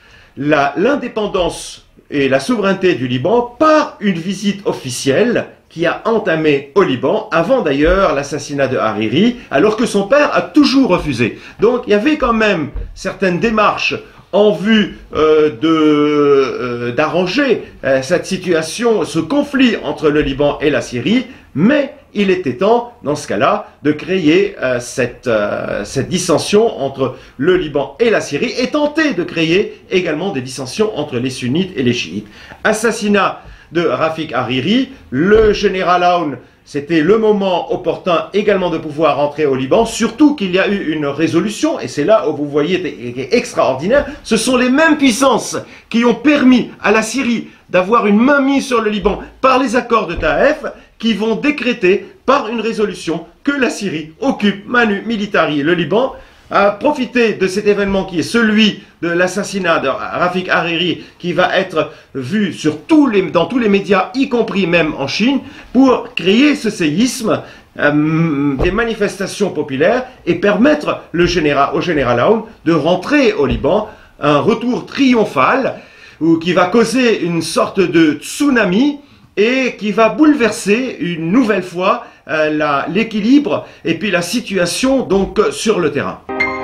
l'indépendance et la souveraineté du Liban par une visite officielle qui a entamé au Liban, avant d'ailleurs l'assassinat de Hariri, alors que son père a toujours refusé. Donc il y avait quand même certaines démarches en vue euh, de euh, d'arranger euh, cette situation, ce conflit entre le Liban et la Syrie, mais il était temps, dans ce cas-là, de créer euh, cette, euh, cette dissension entre le Liban et la Syrie, et tenter de créer également des dissensions entre les sunnites et les chiites. Assassinat de Rafik Hariri, le général Aoun, c'était le moment opportun également de pouvoir rentrer au Liban, surtout qu'il y a eu une résolution, et c'est là où vous voyez qui est extraordinaire, ce sont les mêmes puissances qui ont permis à la Syrie d'avoir une mainmise sur le Liban par les accords de Taïf, qui vont décréter par une résolution que la Syrie occupe manu militari le Liban, à profiter de cet événement qui est celui de l'assassinat de Rafik Hariri, qui va être vu sur tous les, dans tous les médias, y compris même en Chine, pour créer ce séisme euh, des manifestations populaires et permettre le général, au général Aoun de rentrer au Liban, un retour triomphal ou qui va causer une sorte de tsunami et qui va bouleverser une nouvelle fois euh, l'équilibre et puis la situation donc sur le terrain.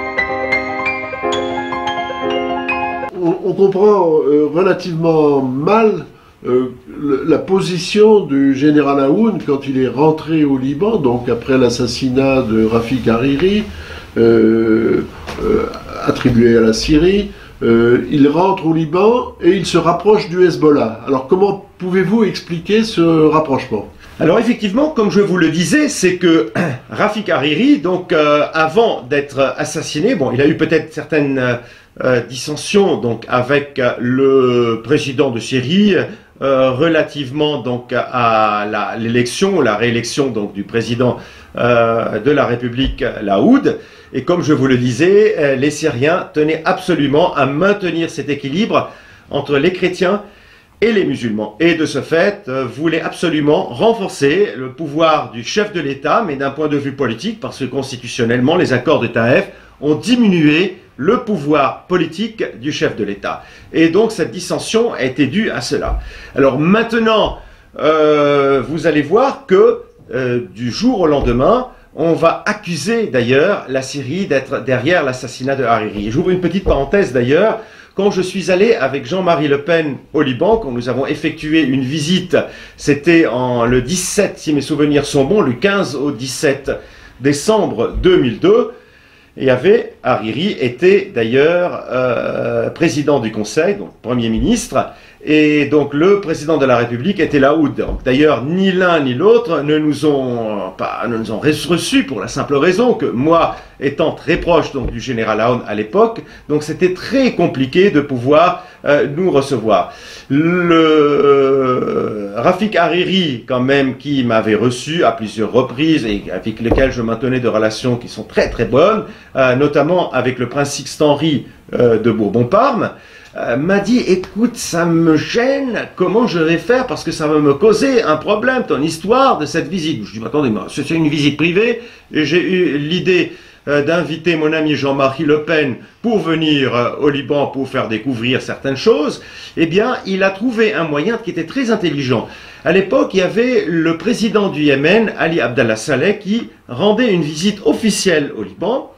On, on comprend euh, relativement mal euh, le, la position du général Aoun quand il est rentré au Liban, donc après l'assassinat de Rafik Hariri, euh, euh, attribué à la Syrie. Euh, il rentre au Liban et il se rapproche du Hezbollah. Alors comment pouvez-vous expliquer ce rapprochement ? Alors effectivement, comme je vous le disais, c'est que Rafik Hariri, donc euh, avant d'être assassiné, bon, il a eu peut-être certaines euh, dissensions donc avec le président de Syrie euh, relativement donc à l'élection, la, la réélection donc du président euh, de la République Laoud. Et comme je vous le disais, les Syriens tenaient absolument à maintenir cet équilibre entre les chrétiens et les musulmans. Et de ce fait, euh, voulaient absolument renforcer le pouvoir du chef de l'État, mais d'un point de vue politique, parce que constitutionnellement, les accords de Taïf ont diminué le pouvoir politique du chef de l'État. Et donc, cette dissension a été due à cela. Alors maintenant, euh, vous allez voir que euh, du jour au lendemain, on va accuser d'ailleurs la Syrie d'être derrière l'assassinat de Hariri. J'ouvre une petite parenthèse d'ailleurs. Quand je suis allé avec Jean-Marie Le Pen au Liban, quand nous avons effectué une visite, c'était en le dix-sept, si mes souvenirs sont bons, le quinze au dix-sept décembre deux mille deux, il y avait, Hariri était d'ailleurs euh, président du Conseil, donc Premier ministre, et donc le président de la République était Laoud. D'ailleurs, ni l'un ni l'autre ne nous ont pas ne nous ont reçus pour la simple raison que moi, étant très proche donc du général Aoun à l'époque, donc c'était très compliqué de pouvoir euh, nous recevoir. Le euh, Rafik Hariri, quand même, qui m'avait reçu à plusieurs reprises et avec lequel je maintenais des relations qui sont très très bonnes, euh, notamment avec le prince Sixte-Henri euh, de Bourbon-Parme, Euh, m'a dit, écoute, ça me gêne, comment je vais faire parce que ça va me causer un problème, ton histoire de cette visite. Je dis, attendez, c'est une visite privée, et j'ai eu l'idée euh, d'inviter mon ami Jean-Marie Le Pen pour venir euh, au Liban pour faire découvrir certaines choses. Eh bien, il a trouvé un moyen qui était très intelligent. À l'époque, il y avait le président du Yémen, Ali Abdallah Saleh, qui rendait une visite officielle au Liban.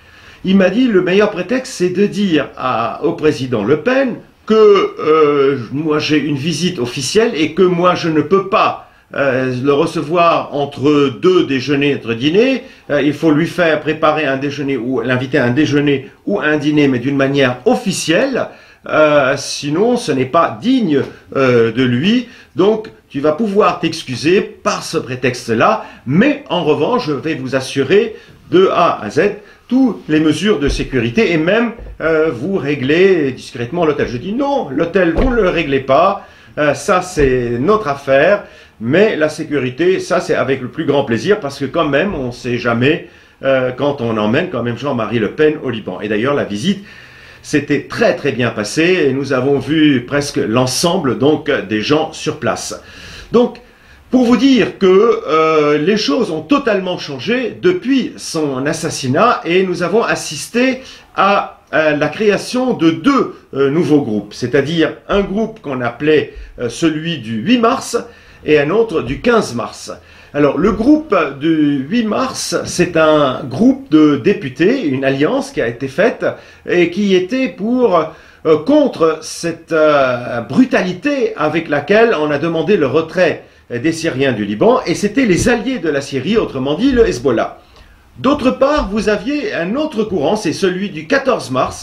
Il m'a dit, le meilleur prétexte, c'est de dire à, au président Le Pen que euh, moi j'ai une visite officielle et que moi je ne peux pas euh, le recevoir entre deux déjeuners, entre dîners. Euh, il faut lui faire préparer un déjeuner ou l'inviter à un déjeuner ou un dîner, mais d'une manière officielle. Euh, sinon, ce n'est pas digne euh, de lui. Donc, tu vas pouvoir t'excuser par ce prétexte-là, mais en revanche, je vais vous assurer de A à Z toutes les mesures de sécurité et même euh, vous régler discrètement l'hôtel. Je dis non, l'hôtel vous ne le réglez pas, euh, ça c'est notre affaire, mais la sécurité, ça c'est avec le plus grand plaisir parce que quand même on ne sait jamais euh, quand on emmène quand même Jean-Marie Le Pen au Liban. Et d'ailleurs la visite s'était très très bien passée et nous avons vu presque l'ensemble donc des gens sur place. Donc pour vous dire que euh, les choses ont totalement changé depuis son assassinat et nous avons assisté à, à la création de deux euh, nouveaux groupes, c'est-à-dire un groupe qu'on appelait euh, celui du huit mars et un autre du quinze mars. Alors le groupe du huit mars, c'est un groupe de députés, une alliance qui a été faite et qui était pour euh, contre cette euh, brutalité avec laquelle on a demandé le retrait des Syriens du Liban, et c'était les alliés de la Syrie, autrement dit le Hezbollah. D'autre part, vous aviez un autre courant, c'est celui du quatorze mars,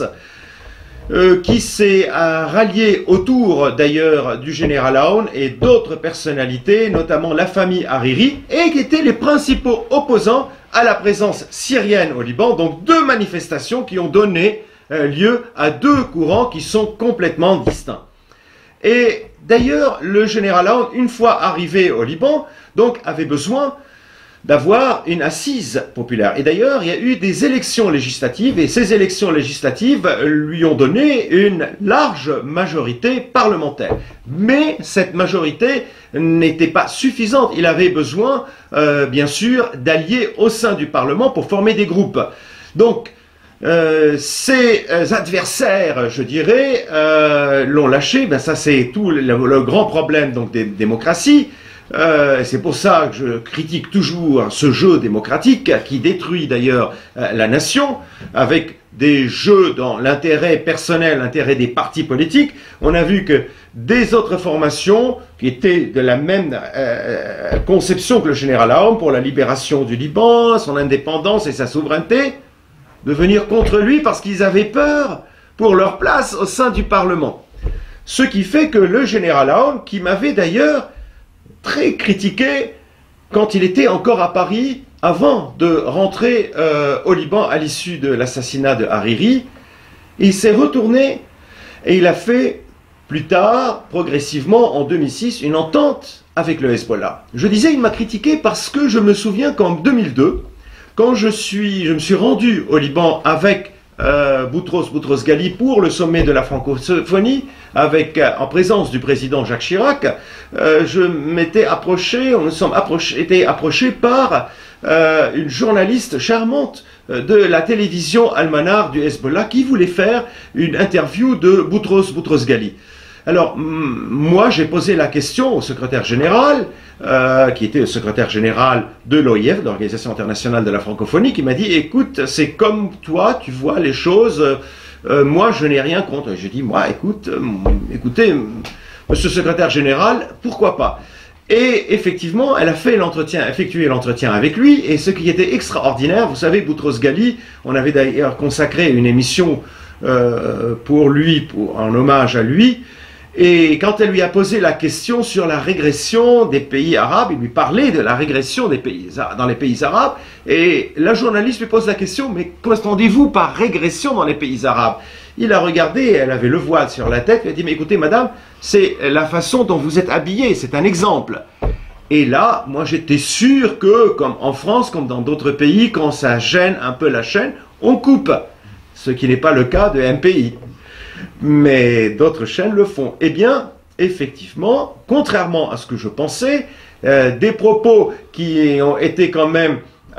euh, qui s'est euh, rallié autour d'ailleurs du général Aoun et d'autres personnalités, notamment la famille Hariri, et qui étaient les principaux opposants à la présence syrienne au Liban, donc deux manifestations qui ont donné euh, lieu à deux courants qui sont complètement distincts. Et d'ailleurs, le général Aoun, une fois arrivé au Liban, donc avait besoin d'avoir une assise populaire. Et d'ailleurs, il y a eu des élections législatives, et ces élections législatives lui ont donné une large majorité parlementaire. Mais cette majorité n'était pas suffisante. Il avait besoin, euh, bien sûr, d'alliés au sein du Parlement pour former des groupes. Donc, euh, ses adversaires, je dirais, euh, l'ont lâché. Ben, ça, c'est tout le, le grand problème donc, des démocraties. Euh, c'est pour ça que je critique toujours ce jeu démocratique qui détruit d'ailleurs euh, la nation avec des jeux dans l'intérêt personnel, l'intérêt des partis politiques. On a vu que des autres formations qui étaient de la même euh, conception que le général Aoun pour la libération du Liban, son indépendance et sa souveraineté, de venir contre lui parce qu'ils avaient peur pour leur place au sein du Parlement. Ce qui fait que le général Aoun, qui m'avait d'ailleurs très critiqué quand il était encore à Paris, avant de rentrer euh, au Liban à l'issue de l'assassinat de Hariri, il s'est retourné et il a fait plus tard, progressivement, en deux mille six, une entente avec le Hezbollah. Je disais, il m'a critiqué parce que je me souviens qu'en deux mille deux, quand je, suis, je me suis rendu au Liban avec Euh, Boutros Boutros Ghali pour le sommet de la francophonie, avec, euh, en présence du président Jacques Chirac, euh, je m'étais approché, on nous sommes approché, été approchés par euh, une journaliste charmante de la télévision Al-Manar du Hezbollah qui voulait faire une interview de Boutros Boutros Ghali. Alors, moi, j'ai posé la question au secrétaire général, euh, qui était le secrétaire général de l'O I F, de l'Organisation internationale de la francophonie, qui m'a dit, écoute, c'est comme toi, tu vois les choses, euh, moi, je n'ai rien contre. J'ai dit, moi, écoute, euh, écoutez, monsieur le secrétaire général, pourquoi pas? Et effectivement, elle a fait l'entretien, effectué l'entretien avec lui, et ce qui était extraordinaire, vous savez, Boutros Ghali, on avait d'ailleurs consacré une émission euh, pour lui, pour, en hommage à lui. Et quand elle lui a posé la question sur la régression des pays arabes, il lui parlait de la régression des pays, dans les pays arabes, et la journaliste lui pose la question, mais qu'entendez-vous par régression dans les pays arabes? Il a regardé, elle avait le voile sur la tête, elle a dit, mais écoutez madame, c'est la façon dont vous êtes habillée, c'est un exemple. Et là, moi j'étais sûr que, comme en France, comme dans d'autres pays, quand ça gêne un peu la chaîne, on coupe, ce qui n'est pas le cas de M P I. Mais d'autres chaînes le font. Eh bien, effectivement, contrairement à ce que je pensais, euh, des propos qui ont été quand même...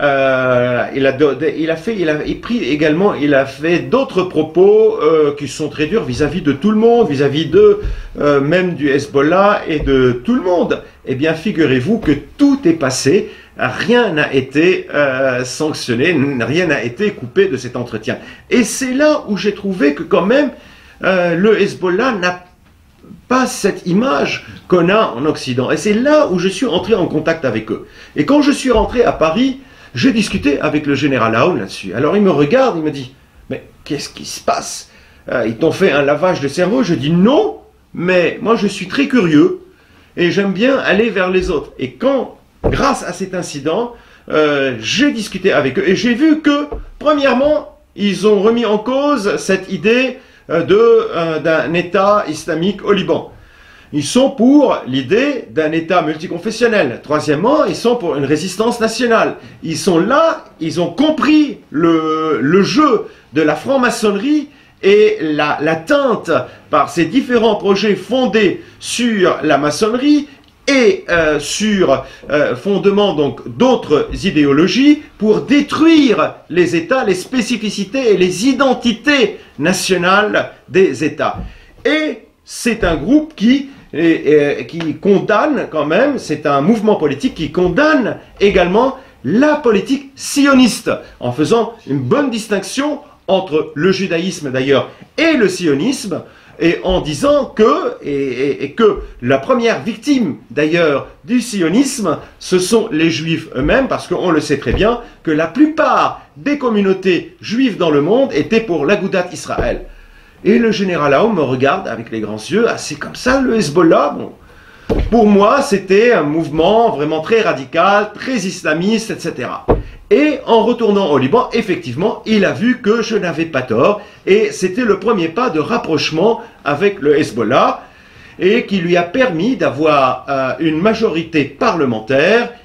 Euh, il, a, il a fait, il a pris également, il a fait d'autres propos euh, qui sont très durs vis-à-vis de tout le monde, vis-à-vis de euh, même du Hezbollah et de tout le monde. Eh bien, figurez-vous que tout est passé. Rien n'a été euh, sanctionné, rien n'a été coupé de cet entretien. Et c'est là où j'ai trouvé que quand même, Euh, le Hezbollah n'a pas cette image qu'on a en Occident. Et c'est là où je suis entré en contact avec eux. Et quand je suis rentré à Paris, j'ai discuté avec le général Aoun là-dessus. Alors il me regarde, il me dit, mais qu'est-ce qui se passe? euh, Ils t'ont fait un lavage de cerveau? Je dis non, mais moi je suis très curieux et j'aime bien aller vers les autres. Et quand, grâce à cet incident, euh, j'ai discuté avec eux et j'ai vu que, premièrement, ils ont remis en cause cette idée de, euh, d'un État islamique au Liban. Ils sont pour l'idée d'un État multiconfessionnel. Troisièmement, ils sont pour une résistance nationale. Ils sont là, ils ont compris le, le jeu de la franc-maçonnerie et la, l'atteinte par ces différents projets fondés sur la maçonnerie et euh, sur euh, fondement donc d'autres idéologies pour détruire les États, les spécificités et les identités nationales des États. Et c'est un groupe qui, euh, qui condamne quand même, c'est un mouvement politique qui condamne également la politique sioniste, en faisant une bonne distinction entre le judaïsme d'ailleurs et le sionisme, et en disant que, et, et, et que la première victime d'ailleurs du sionisme, ce sont les juifs eux-mêmes, parce qu'on le sait très bien, que la plupart des communautés juives dans le monde étaient pour l'Agudat Israël. Et le général Aoun me regarde avec les grands yeux, ah c'est comme ça le Hezbollah, bon. Pour moi c'était un mouvement vraiment très radical, très islamiste, et cetera. Et en retournant au Liban, effectivement, il a vu que je n'avais pas tort. Et c'était le premier pas de rapprochement avec le Hezbollah et qui lui a permis d'avoir euh, une majorité parlementaire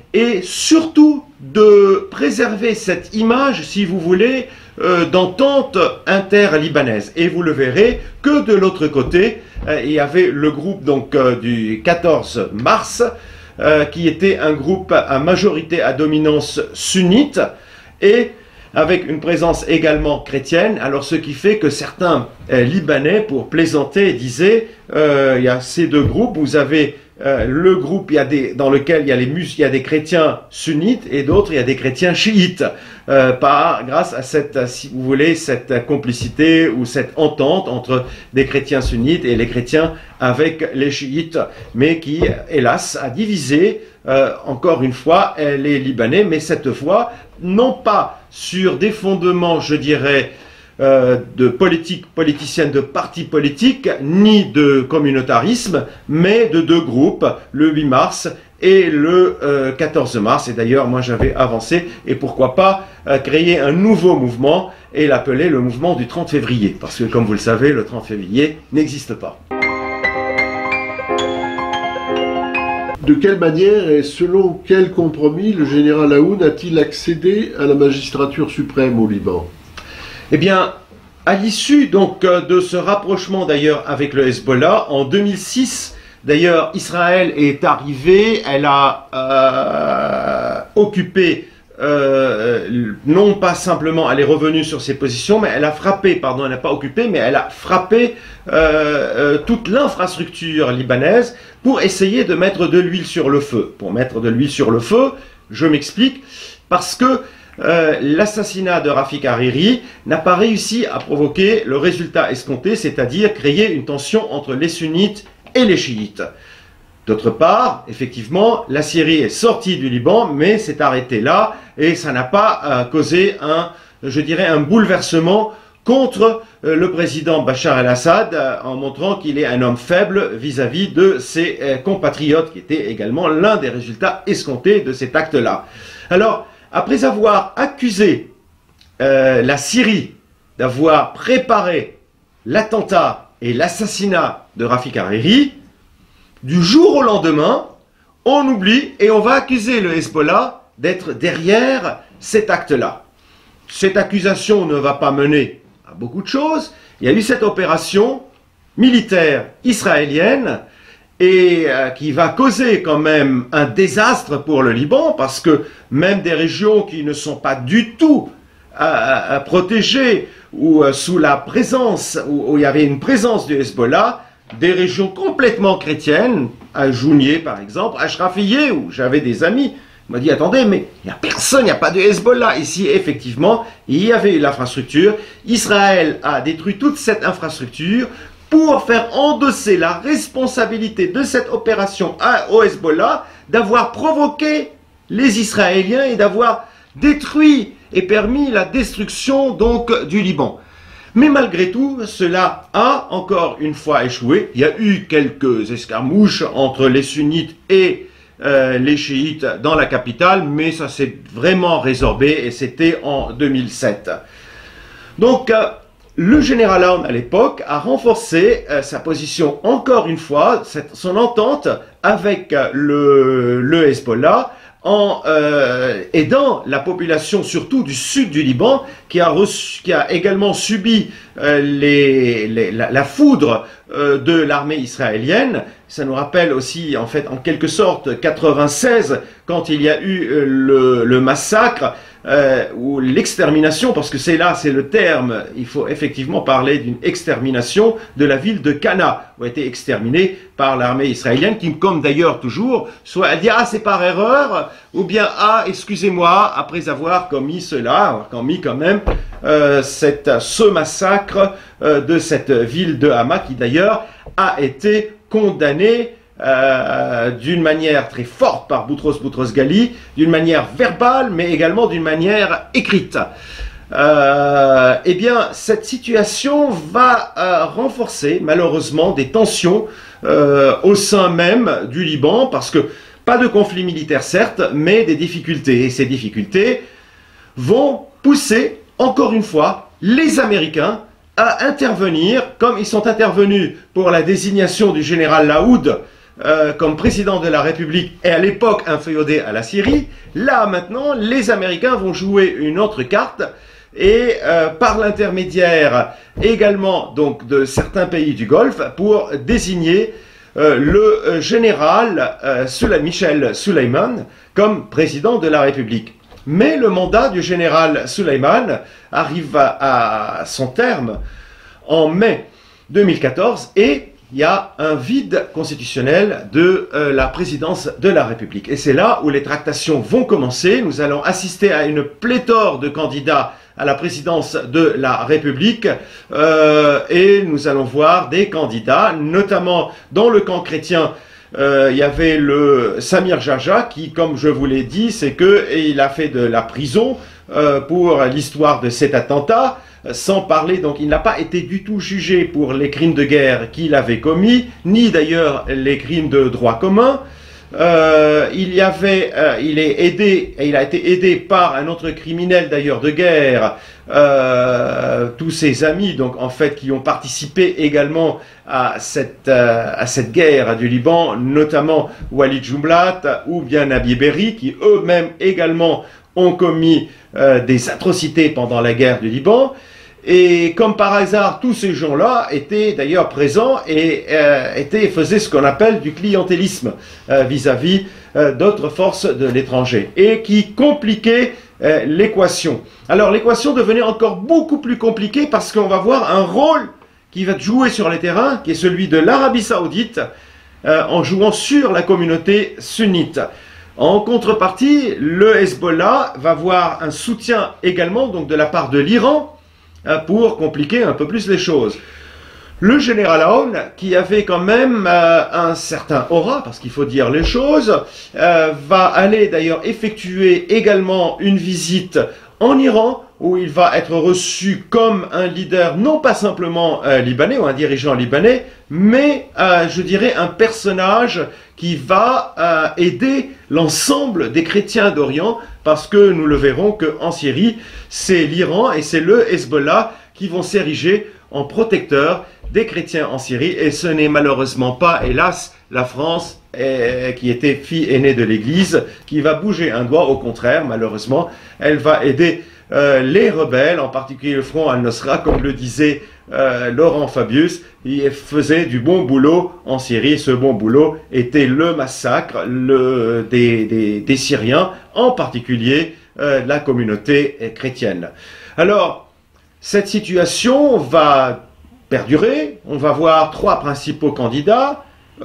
et surtout de préserver cette image, si vous voulez, euh, d'entente inter-libanaise. Et vous le verrez que de l'autre côté, euh, il y avait le groupe donc euh, du quatorze mars, euh, qui était un groupe à majorité à dominance sunnite, et avec une présence également chrétienne, alors ce qui fait que certains euh, Libanais, pour plaisanter, disaient, euh, il y a ces deux groupes, vous avez euh, le groupe il y a des, dans lequel il y a, les mus, il y a des chrétiens sunnites et d'autres, il y a des chrétiens chiites, euh, par, grâce à cette, si vous voulez, cette complicité ou cette entente entre des chrétiens sunnites et les chrétiens avec les chiites, mais qui, hélas, a divisé, euh, encore une fois, les Libanais, mais cette fois, non pas sur des fondements, je dirais, euh, de politique politicienne, de partis politiques, ni de communautarisme, mais de deux groupes, le huit mars et le euh, quatorze mars. Et d'ailleurs, moi j'avais avancé, et pourquoi pas euh, créer un nouveau mouvement et l'appeler le mouvement du trente février, parce que comme vous le savez, le trente février n'existe pas. De quelle manière et selon quel compromis le général Aoun a-t-il accédé à la magistrature suprême au Liban? Eh bien, à l'issue donc de ce rapprochement d'ailleurs avec le Hezbollah, en deux mille six, d'ailleurs, Israël est arrivé, elle a euh, occupé, euh, non pas simplement, elle est revenue sur ses positions, mais elle a frappé, pardon, elle n'a pas occupé, mais elle a frappé euh, euh, toute l'infrastructure libanaise pour essayer de mettre de l'huile sur le feu. Pour mettre de l'huile sur le feu, je m'explique, parce que euh, l'assassinat de Rafik Hariri n'a pas réussi à provoquer le résultat escompté, c'est-à-dire créer une tension entre les sunnites et les chiites. D'autre part, effectivement, la Syrie est sortie du Liban, mais s'est arrêtée là, et ça n'a pas euh, causé un, je dirais, un bouleversement contre euh, le président Bachar el-Assad, euh, en montrant qu'il est un homme faible vis-à-vis de ses euh, compatriotes, qui était également l'un des résultats escomptés de cet acte-là. Alors, après avoir accusé euh, la Syrie d'avoir préparé l'attentat et l'assassinat de Rafik Hariri, du jour au lendemain, on oublie et on va accuser le Hezbollah d'être derrière cet acte-là. Cette accusation ne va pas mener à beaucoup de choses. Il y a eu cette opération militaire israélienne et euh, qui va causer quand même un désastre pour le Liban, parce que même des régions qui ne sont pas du tout euh, euh, protégées ou euh, sous la présence, où, où il y avait une présence du Hezbollah, des régions complètement chrétiennes, à Jounier par exemple, à Shrafiyeh, où j'avais des amis, ils m'ont dit, attendez, mais il n'y a personne, il n'y a pas de Hezbollah. Ici, effectivement, il y avait l'infrastructure. Israël a détruit toute cette infrastructure pour faire endosser la responsabilité de cette opération à, au Hezbollah, d'avoir provoqué les Israéliens et d'avoir détruit et permis la destruction donc du Liban. Mais malgré tout, cela a encore une fois échoué. Il y a eu quelques escarmouches entre les sunnites et euh, les chiites dans la capitale, mais ça s'est vraiment résorbé et c'était en deux mille sept. Donc, euh, le général Aoun à l'époque a renforcé euh, sa position encore une fois, cette, son entente avec euh, le, le Hezbollah, en euh, aidant la population surtout du sud du Liban qui a, reçu, qui a également subi euh, les, les, la, la foudre euh, de l'armée israélienne. Ça nous rappelle aussi en fait en quelque sorte quatre-vingt-seize quand il y a eu euh, le, le massacre euh, ou l'extermination, parce que c'est là, c'est le terme, il faut effectivement parler d'une extermination de la ville de Cana, où a été exterminée par l'armée israélienne, qui, comme d'ailleurs toujours, soit elle dit ah c'est par erreur, ou bien ah excusez-moi, après avoir commis cela, avoir commis quand même euh, cette, ce massacre euh, de cette ville de Hama, qui d'ailleurs a été condamnée Euh, d'une manière très forte par Boutros Boutros-Ghali, d'une manière verbale, mais également d'une manière écrite. Euh, eh bien, cette situation va euh, renforcer malheureusement des tensions euh, au sein même du Liban, parce que pas de conflit militaire certes, mais des difficultés. Et ces difficultés vont pousser, encore une fois, les Américains à intervenir, comme ils sont intervenus pour la désignation du général Laoud euh, comme président de la République et à l'époque inféodé à la Syrie, là maintenant les Américains vont jouer une autre carte et euh, par l'intermédiaire également donc de certains pays du Golfe pour désigner euh, le général euh, Michel Suleiman comme président de la République. Mais le mandat du général Suleiman arrive à, à son terme en mai deux mille quatorze et il y a un vide constitutionnel de euh, la présidence de la République. Et c'est là où les tractations vont commencer. Nous allons assister à une pléthore de candidats à la présidence de la République euh, et nous allons voir des candidats, notamment dans le camp chrétien. Euh, il y avait le Samir Jaja qui, comme je vous l'ai dit, c'est que il a fait de la prison euh, pour l'histoire de cet attentat. Sans parler, donc il n'a pas été du tout jugé pour les crimes de guerre qu'il avait commis, ni d'ailleurs les crimes de droit commun. Euh, il y avait, euh, il est aidé, et il a été aidé par un autre criminel d'ailleurs de guerre, euh, tous ses amis, donc en fait qui ont participé également à cette euh, à cette guerre du Liban, notamment Walid Jumblat ou bien Nabi Berri, qui eux-mêmes également ont commis euh, des atrocités pendant la guerre du Liban. Et comme par hasard, tous ces gens-là étaient d'ailleurs présents et euh, étaient, faisaient ce qu'on appelle du clientélisme euh, vis-à-vis euh, d'autres forces de l'étranger et qui compliquaient euh, l'équation. Alors l'équation devenait encore beaucoup plus compliquée parce qu'on va voir un rôle qui va jouer sur les terrains, qui est celui de l'Arabie Saoudite, euh, en jouant sur la communauté sunnite. En contrepartie, le Hezbollah va avoir un soutien également donc de la part de l'Iran, pour compliquer un peu plus les choses. Le général Aoun, qui avait quand même euh, un certain aura, parce qu'il faut dire les choses, euh, va aller d'ailleurs effectuer également une visite en Iran, où il va être reçu comme un leader, non pas simplement euh, libanais, ou un dirigeant libanais, mais, euh, je dirais, un personnage qui va euh, aider l'ensemble des chrétiens d'Orient, parce que nous le verrons qu'en Syrie, c'est l'Iran et c'est le Hezbollah qui vont s'ériger en protecteurs des chrétiens en Syrie, et ce n'est malheureusement pas, hélas, la France, eh, qui était fille aînée de l'Église, qui va bouger un doigt. Au contraire, malheureusement, elle va aider euh, les rebelles, en particulier le Front al-Nosra, comme le disait euh, Laurent Fabius. Il faisait du bon boulot en Syrie. Ce bon boulot était le massacre le, des, des, des Syriens, en particulier euh, la communauté chrétienne. Alors, cette situation va perdurer. On va voir trois principaux candidats.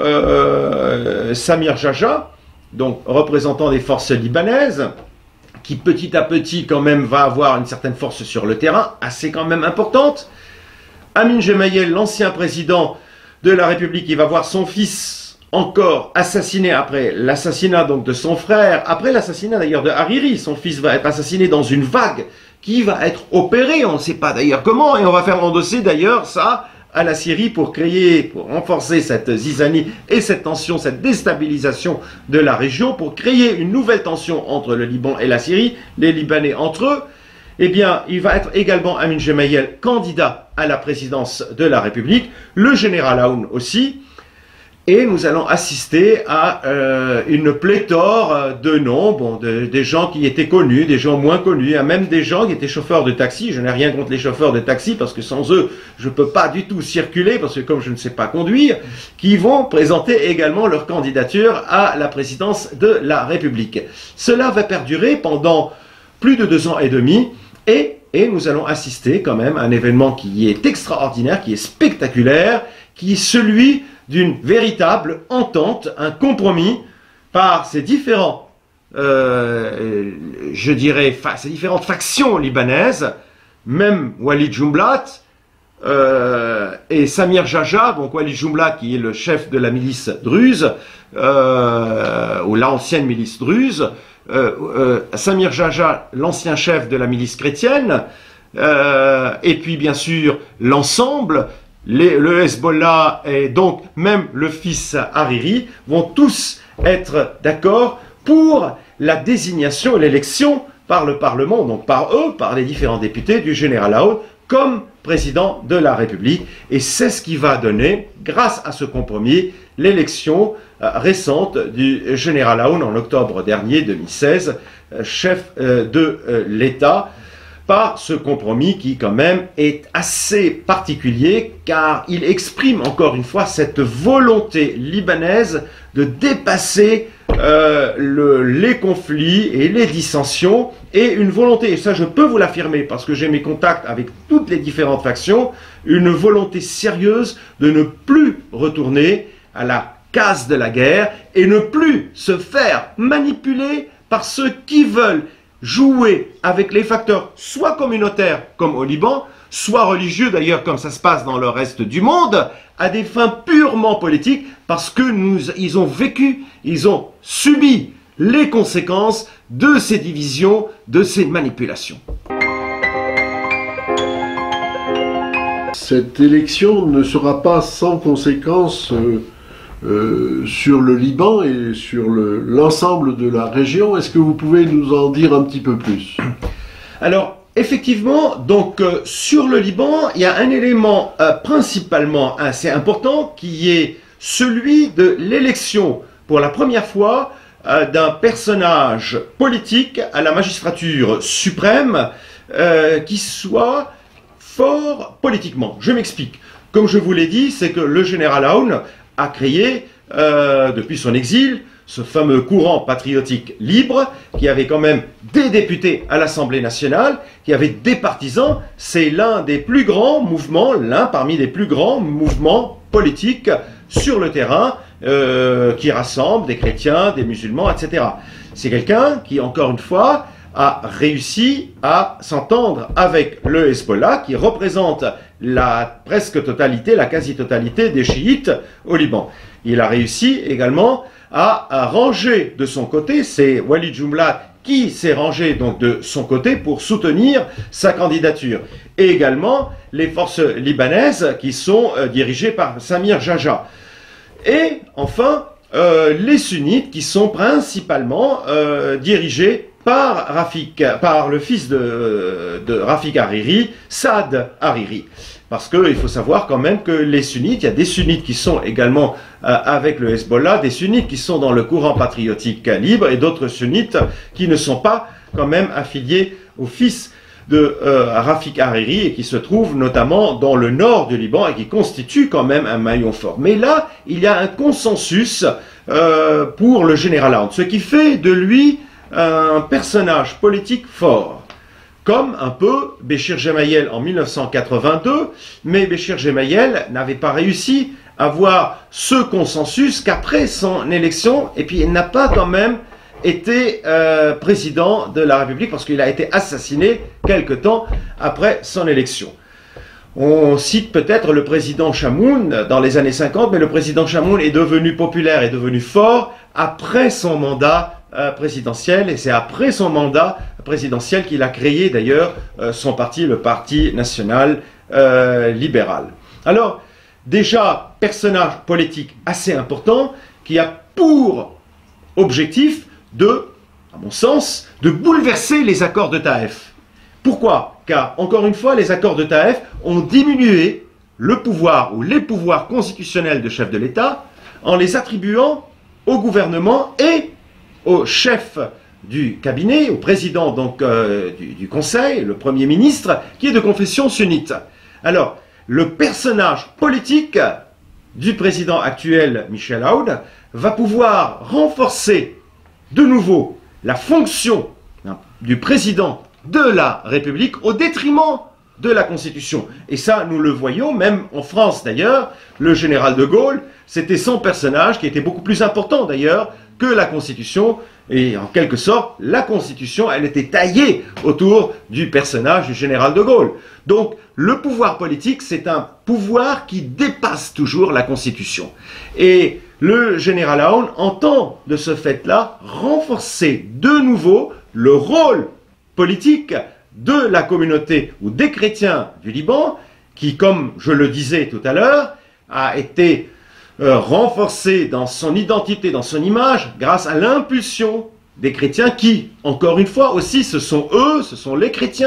Euh, Samir Jaja, donc représentant des forces libanaises, qui petit à petit quand même va avoir une certaine force sur le terrain, assez quand même importante. Amin Gemayel, l'ancien président de la République, qui va voir son fils encore assassiné après l'assassinat donc de son frère, après l'assassinat d'ailleurs de Hariri. Son fils va être assassiné dans une vague qui va être opérée, on ne sait pas d'ailleurs comment, et on va faire endosser d'ailleurs ça à la Syrie pour créer, pour renforcer cette zizanie et cette tension, cette déstabilisation de la région, pour créer une nouvelle tension entre le Liban et la Syrie, les Libanais entre eux. Eh bien, il va être également Amin Gemayel candidat à la présidence de la République, le général Aoun aussi, et nous allons assister à euh, une pléthore de noms, bon, de, des gens qui étaient connus, des gens moins connus, même des gens qui étaient chauffeurs de taxi. Je n'ai rien contre les chauffeurs de taxi, parce que sans eux, je ne peux pas du tout circuler, parce que comme je ne sais pas conduire, qui vont présenter également leur candidature à la présidence de la République. Cela va perdurer pendant plus de deux ans et demi, et, et nous allons assister quand même à un événement qui est extraordinaire, qui est spectaculaire, qui est celui d'une véritable entente, un compromis par ces différents, euh, je dirais, ces différentes factions libanaises, même Walid Jumblat euh, et Samir Jaja, donc Walid Jumblat qui est le chef de la milice druze, euh, ou l'ancienne milice druze, euh, euh, Samir Jaja, l'ancien chef de la milice chrétienne, euh, et puis bien sûr l'ensemble. Les, le Hezbollah et donc même le fils Hariri vont tous être d'accord pour la désignation et l'élection par le Parlement, donc par eux, par les différents députés du général Aoun, comme président de la République. Et c'est ce qui va donner, grâce à ce compromis, l'élection euh, récente du général Aoun en octobre dernier, deux mille seize, euh, chef euh, de euh, l'État, par ce compromis qui quand même est assez particulier, car il exprime encore une fois cette volonté libanaise de dépasser euh, le, les conflits et les dissensions, et une volonté, et ça je peux vous l'affirmer parce que j'ai mes contacts avec toutes les différentes factions, une volonté sérieuse de ne plus retourner à la case de la guerre et ne plus se faire manipuler par ceux qui veulent jouer avec les facteurs soit communautaires comme au Liban, soit religieux d'ailleurs comme ça se passe dans le reste du monde, à des fins purement politiques, parce que nous, ils ont vécu, ils ont subi les conséquences de ces divisions, de ces manipulations. Cette élection ne sera pas sans conséquences euh, euh, sur le Liban et sur l'ensemble de la région. Est-ce que vous pouvez nous en dire un petit peu plus? Alors, effectivement, donc euh, sur le Liban, il y a un élément euh, principalement assez important qui est celui de l'élection pour la première fois euh, d'un personnage politique à la magistrature suprême euh, qui soit fort politiquement. Je m'explique. Comme je vous l'ai dit, c'est que le général Aoun a créé, euh, depuis son exil, ce fameux courant patriotique libre, qui avait quand même des députés à l'Assemblée nationale, qui avait des partisans. C'est l'un des plus grands mouvements, l'un parmi les plus grands mouvements politiques sur le terrain, euh, qui rassemble des chrétiens, des musulmans, et cetera. C'est quelqu'un qui, encore une fois, a réussi à s'entendre avec le Hezbollah, qui représente la presque totalité, la quasi-totalité des chiites au Liban. Il a réussi également à, à ranger de son côté, c'est Walid Jumblat qui s'est rangé donc de son côté pour soutenir sa candidature. Et également les forces libanaises qui sont euh, dirigées par Samir Jaja. Et enfin, euh, les sunnites qui sont principalement euh, dirigés par Rafik, par le fils de, de Rafik Hariri, Saad Hariri. Parce qu'il faut savoir quand même que les sunnites, il y a des sunnites qui sont également euh, avec le Hezbollah, des sunnites qui sont dans le courant patriotique libre et d'autres sunnites qui ne sont pas quand même affiliés au fils de euh, Rafik Hariri et qui se trouvent notamment dans le nord du Liban et qui constituent quand même un maillon fort. Mais là, il y a un consensus euh, pour le général Aoun, ce qui fait de lui un personnage politique fort, comme un peu Béchir Gemayel en mille neuf cent quatre-vingt-deux, mais Béchir Gemayel n'avait pas réussi à avoir ce consensus qu'après son élection, et puis il n'a pas quand même été euh, président de la République parce qu'il a été assassiné quelque temps après son élection. On cite peut-être le président Chamoun dans les années cinquante, mais le président Chamoun est devenu populaire, est devenu fort après son mandat Euh, présidentiel, et c'est après son mandat présidentiel qu'il a créé d'ailleurs euh, son parti, le Parti national euh, libéral. Alors, déjà, personnage politique assez important qui a pour objectif de, à mon sens, de bouleverser les accords de Taïf. Pourquoi? Car, encore une fois, les accords de Taïf ont diminué le pouvoir ou les pouvoirs constitutionnels de chef de l'État en les attribuant au gouvernement et au chef du cabinet, au président donc euh, du, du Conseil, le Premier ministre, qui est de confession sunnite. Alors, le personnage politique du président actuel, Michel Aoun, va pouvoir renforcer de nouveau la fonction hein, du président de la République au détriment de la Constitution. Et ça, nous le voyons, même en France d'ailleurs, le général de Gaulle, c'était son personnage qui était beaucoup plus important d'ailleurs que la Constitution, et en quelque sorte, la Constitution, elle était taillée autour du personnage du général de Gaulle. Donc, le pouvoir politique, c'est un pouvoir qui dépasse toujours la Constitution. Et le général Aoun entend, de ce fait-là, renforcer de nouveau le rôle politique de la communauté ou des chrétiens du Liban, qui, comme je le disais tout à l'heure, a été Euh, renforcé dans son identité, dans son image, grâce à l'impulsion des chrétiens qui, encore une fois aussi, ce sont eux, ce sont les chrétiens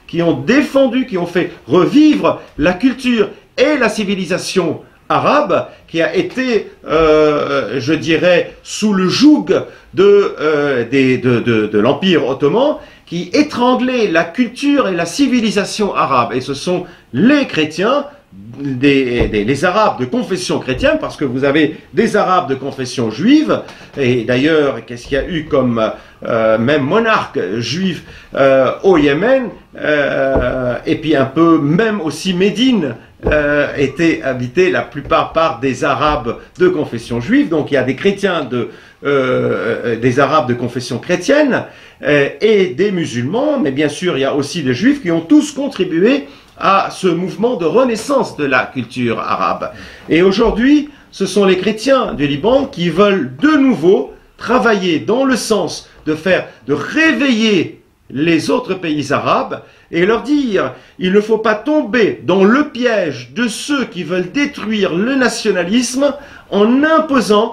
qui ont défendu, qui ont fait revivre la culture et la civilisation arabe, qui a été, euh, je dirais, sous le joug de, euh, des, de, de, de l'Empire ottoman, qui étranglait la culture et la civilisation arabe. Et ce sont les chrétiens, Des, des, les Arabes de confession chrétienne, parce que vous avez des Arabes de confession juive, et d'ailleurs, qu'est-ce qu'il y a eu comme euh, même monarque juif euh, au Yémen, euh, et puis un peu, même aussi Médine, euh, était habité la plupart par des Arabes de confession juive, donc il y a des chrétiens, de, euh, des Arabes de confession chrétienne, euh, et des musulmans, mais bien sûr, il y a aussi des Juifs qui ont tous contribué à ce mouvement de renaissance de la culture arabe. Et aujourd'hui, ce sont les chrétiens du Liban qui veulent de nouveau travailler dans le sens de faire, de réveiller les autres pays arabes et leur dire, il ne faut pas tomber dans le piège de ceux qui veulent détruire le nationalisme en imposant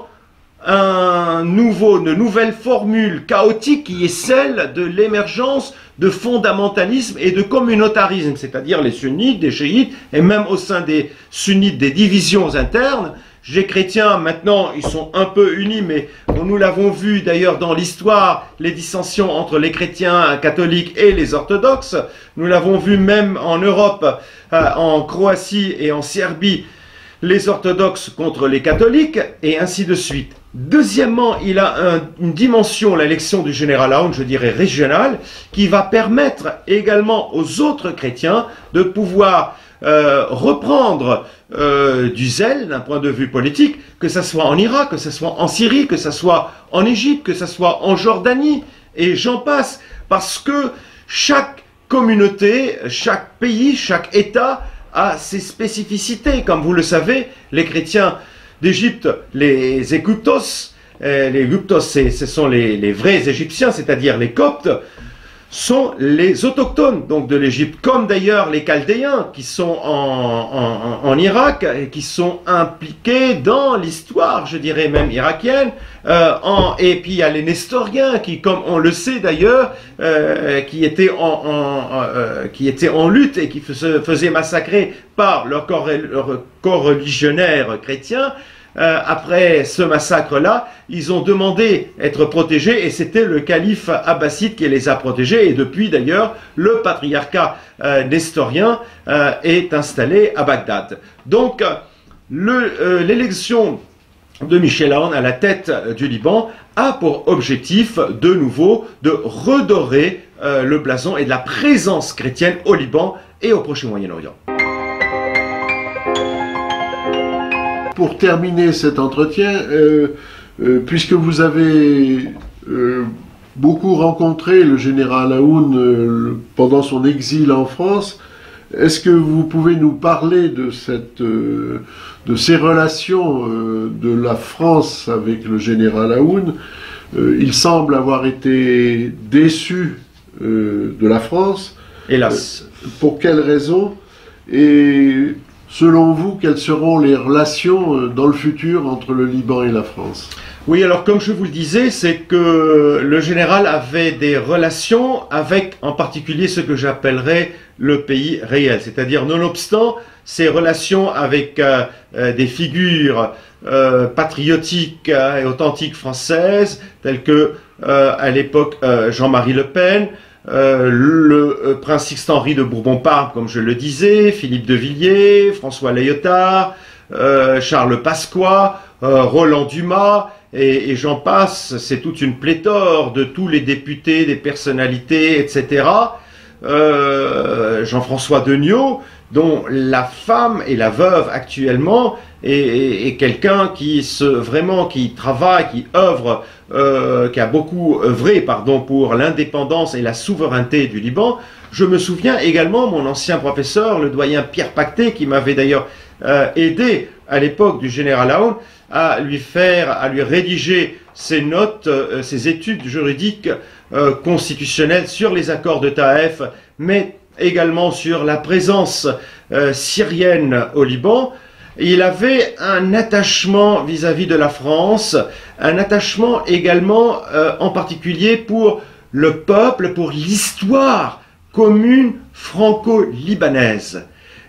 un nouveau, une nouvelle formule chaotique qui est celle de l'émergence de fondamentalisme et de communautarisme, c'est-à-dire les sunnites, des chiites, et même au sein des sunnites, des divisions internes. Les chrétiens, maintenant, ils sont un peu unis, mais nous l'avons vu d'ailleurs dans l'histoire, les dissensions entre les chrétiens catholiques et les orthodoxes. Nous l'avons vu même en Europe, euh, en Croatie et en Serbie, les orthodoxes contre les catholiques, et ainsi de suite. Deuxièmement, il a un, une dimension, l'élection du général Aoun, je dirais régionale, qui va permettre également aux autres chrétiens de pouvoir euh, reprendre euh, du zèle d'un point de vue politique, que ce soit en Irak, que ce soit en Syrie, que ce soit en Égypte, que ce soit en Jordanie, et j'en passe, parce que chaque communauté, chaque pays, chaque État a ses spécificités. Comme vous le savez, les chrétiens d'Égypte, les Égyptos, euh, les Égyptos, ce sont les, les vrais Égyptiens, c'est-à-dire les Coptes, sont les autochtones donc de l'Égypte, comme d'ailleurs les Chaldéens qui sont en, en, en Irak et qui sont impliqués dans l'histoire, je dirais même irakienne. Euh, en, et puis il y a les Nestoriens qui, comme on le sait d'ailleurs, euh, qui étaient en, en euh, qui étaient en lutte et qui se faisaient massacrer par leurs corps, leur co-religionnaires chrétiens. Euh, après ce massacre-là, ils ont demandé être protégés et c'était le calife abbasside qui les a protégés. Et depuis d'ailleurs, le patriarcat euh, nestorien euh, est installé à Bagdad. Donc, l'élection euh, de Michel Aoun à la tête du Liban a pour objectif de nouveau de redorer euh, le blason et de la présence chrétienne au Liban et au Proche Moyen-Orient. Pour terminer cet entretien, euh, euh, puisque vous avez euh, beaucoup rencontré le général Aoun euh, pendant son exil en France, est-ce que vous pouvez nous parler de, cette, euh, de ces relations euh, de la France avec le général Aoun? euh, Il semble avoir été déçu euh, de la France. Hélas. Euh, pour quelles raisons? Et selon vous, quelles seront les relations dans le futur entre le Liban et la France? Oui, alors comme je vous le disais, c'est que le général avait des relations avec en particulier ce que j'appellerais le pays réel. C'est-à-dire, nonobstant ses relations avec euh, euh, des figures euh, patriotiques euh, et authentiques françaises, telles que euh, à l'époque euh, Jean-Marie Le Pen, Euh, le euh, prince Sixte-Henri de Bourbon-Parme, comme je le disais, Philippe de Villiers, François Léotard, euh, Charles Pasqua, euh, Roland Dumas, et, et j'en passe, c'est toute une pléthore de tous les députés, des personnalités, et cetera. Euh, Jean-François Degnaud, dont la femme et la veuve actuellement est, est quelqu'un qui se vraiment qui travaille, qui œuvre, euh, qui a beaucoup œuvré, pardon, pour l'indépendance et la souveraineté du Liban. Je me souviens également mon ancien professeur, le doyen Pierre Pacté, qui m'avait d'ailleurs euh, aidé à l'époque du général Aoun à lui faire, à lui rédiger ses notes, euh, ses études juridiques euh, constitutionnelles sur les accords de Taïf, mais également sur la présence euh, syrienne au Liban. Il avait un attachement vis-à-vis de la France, un attachement également euh, en particulier pour le peuple, pour l'histoire commune franco-libanaise.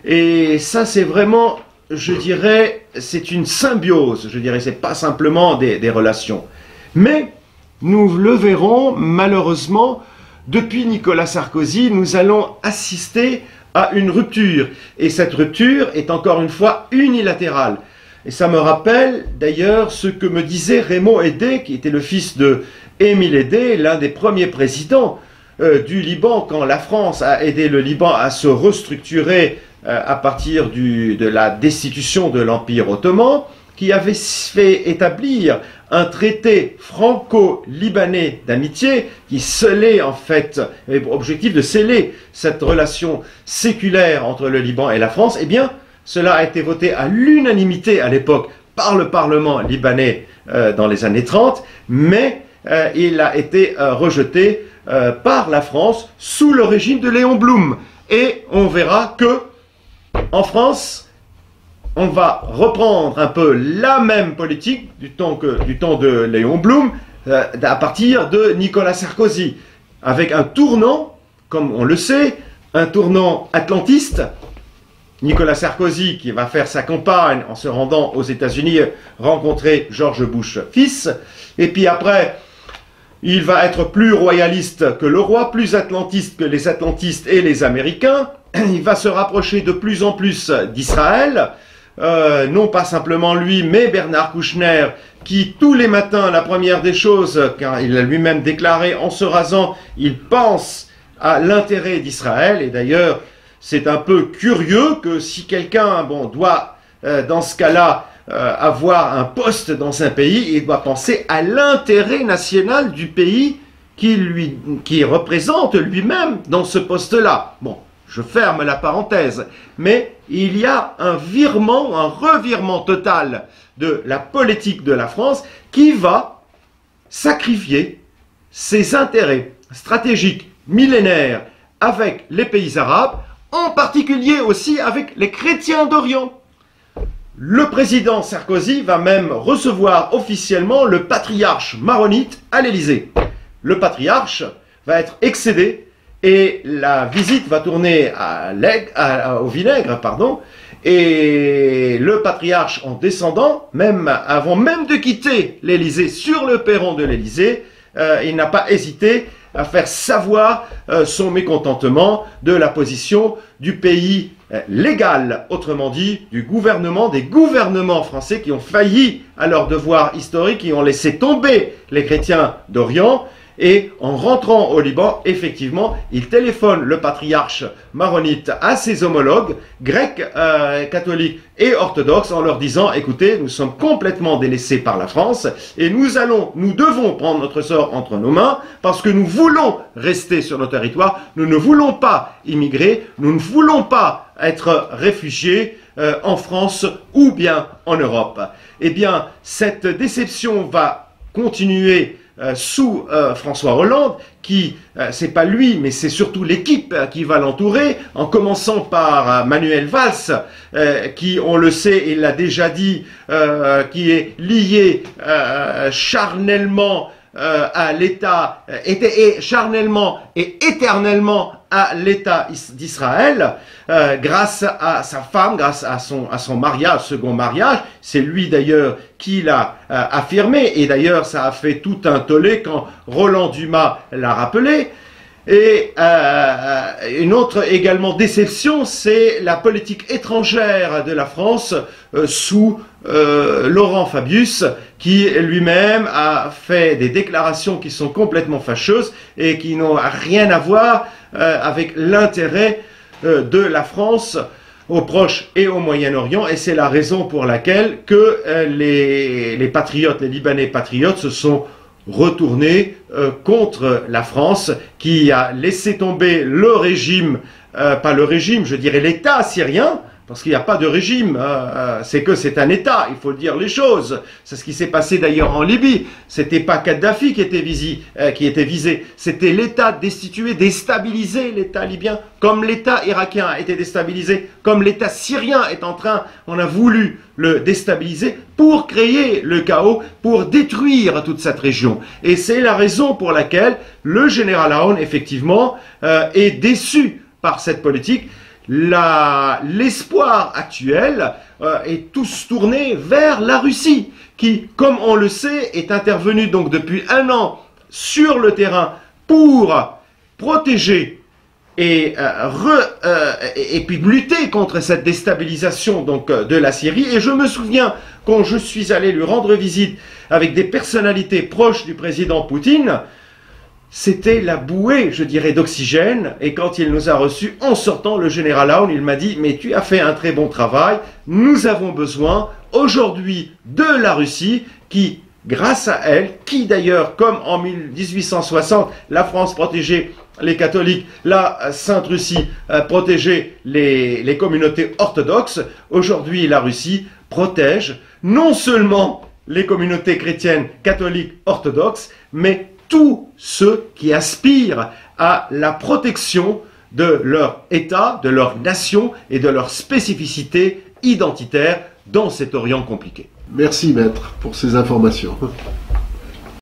Et ça, c'est vraiment, je dirais, c'est une symbiose. Je dirais, c'est pas simplement des, des relations. Mais nous le verrons, malheureusement, depuis Nicolas Sarkozy, nous allons assister à une rupture. Et cette rupture est encore une fois unilatérale. Et ça me rappelle d'ailleurs ce que me disait Raymond Aidé, qui était le fils de Émile Aidé, l'un des premiers présidents euh, du Liban, quand la France a aidé le Liban à se restructurer euh, à partir du, de la destitution de l'Empire ottoman, qui avait fait établir un traité franco-libanais d'amitié qui scellait en fait, avait pour objectif de sceller cette relation séculaire entre le Liban et la France. Eh bien, cela a été voté à l'unanimité à l'époque par le Parlement libanais euh, dans les années trente, mais euh, il a été euh, rejeté euh, par la France sous le régime de Léon Blum. Et on verra que en France, on va reprendre un peu la même politique du temps, que, du temps de Léon Blum euh, à partir de Nicolas Sarkozy, avec un tournant, comme on le sait, un tournant atlantiste. Nicolas Sarkozy qui va faire sa campagne en se rendant aux États-Unis rencontrer George Bush fils, et puis après il va être plus royaliste que le roi, plus atlantiste que les atlantistes et les Américains. Il va se rapprocher de plus en plus d'Israël. Euh, non pas simplement lui, mais Bernard Kouchner, qui tous les matins, la première des choses, car il a lui-même déclaré en se rasant, il pense à l'intérêt d'Israël. Et d'ailleurs, c'est un peu curieux que si quelqu'un bon, doit, euh, dans ce cas-là, euh, avoir un poste dans un pays, il doit penser à l'intérêt national du pays qui lui, qui représente lui-même dans ce poste-là. Bon. Je ferme la parenthèse, mais il y a un virement, un revirement total de la politique de la France qui va sacrifier ses intérêts stratégiques millénaires avec les pays arabes, en particulier aussi avec les chrétiens d'Orient. Le président Sarkozy va même recevoir officiellement le patriarche maronite à l'Élysée. Le patriarche va être excédé et la visite va tourner à à, au vinaigre, pardon, et le patriarche en descendant, même avant même de quitter l'Élysée, sur le perron de l'Élysée, euh, il n'a pas hésité à faire savoir euh, son mécontentement de la position du pays euh, légal, autrement dit, du gouvernement, des gouvernements français qui ont failli à leur devoir historique, qui ont laissé tomber les chrétiens d'Orient. Et en rentrant au Liban, effectivement, il téléphone le patriarche maronite à ses homologues grecs, euh, catholiques et orthodoxes en leur disant « Écoutez, nous sommes complètement délaissés par la France et nous allons, nous devons prendre notre sort entre nos mains parce que nous voulons rester sur nos territoires, nous ne voulons pas immigrer, nous ne voulons pas être réfugiés euh, en France ou bien en Europe. » Eh bien, cette déception va continuer Euh, sous euh, François Hollande, qui, euh, c'est pas lui, mais c'est surtout l'équipe euh, qui va l'entourer, en commençant par euh, Manuel Valls, euh, qui, on le sait, il l'a déjà dit, euh, qui est lié euh, charnellement euh, à l'État, euh, et charnellement et éternellement à l'État d'Israël, euh, grâce à sa femme, grâce à son, à son mariage, second mariage. C'est lui d'ailleurs qui l'a euh, affirmé, et d'ailleurs ça a fait tout un tollé quand Roland Dumas l'a rappelé. Et euh, une autre également déception, c'est la politique étrangère de la France euh, sous euh, Laurent Fabius, qui lui-même a fait des déclarations qui sont complètement fâcheuses et qui n'ont rien à voir euh, avec l'intérêt euh, de la France au Proche et au Moyen-Orient. Et c'est la raison pour laquelle que euh, les, les patriotes, les Libanais patriotes se sont retourné euh, contre la France, qui a laissé tomber le régime, euh, pas le régime, je dirais l'État syrien, parce qu'il n'y a pas de régime, euh, c'est que c'est un État, il faut dire les choses. C'est ce qui s'est passé d'ailleurs en Libye. C'était pas Kadhafi qui était visé, euh, qui était visé, c'était l'État destitué, déstabilisé, l'État libyen, comme l'État irakien a été déstabilisé, comme l'État syrien est en train, on a voulu le déstabiliser pour créer le chaos, pour détruire toute cette région. Et c'est la raison pour laquelle le général Aoun, effectivement, euh, est déçu par cette politique. L'espoir actuel euh, est tous tourné vers la Russie, qui, comme on le sait, est intervenue donc depuis un an sur le terrain pour protéger et, euh, re, euh, et puis lutter contre cette déstabilisation donc de la Syrie. Et je me souviens, quand je suis allé lui rendre visite avec des personnalités proches du président Poutine, c'était la bouée, je dirais, d'oxygène. Et quand il nous a reçus, en sortant, le général Aoun, il m'a dit « Mais tu as fait un très bon travail, nous avons besoin aujourd'hui de la Russie qui, grâce à elle, qui d'ailleurs, comme en mille huit cent soixante, la France protégeait les catholiques, la Sainte Russie euh, protégeait les, les communautés orthodoxes, aujourd'hui la Russie protège non seulement les communautés chrétiennes, catholiques, orthodoxes, mais tous ceux qui aspirent à la protection de leur État, de leur nation et de leur spécificité identitaire dans cet Orient compliqué. Merci maître pour ces informations.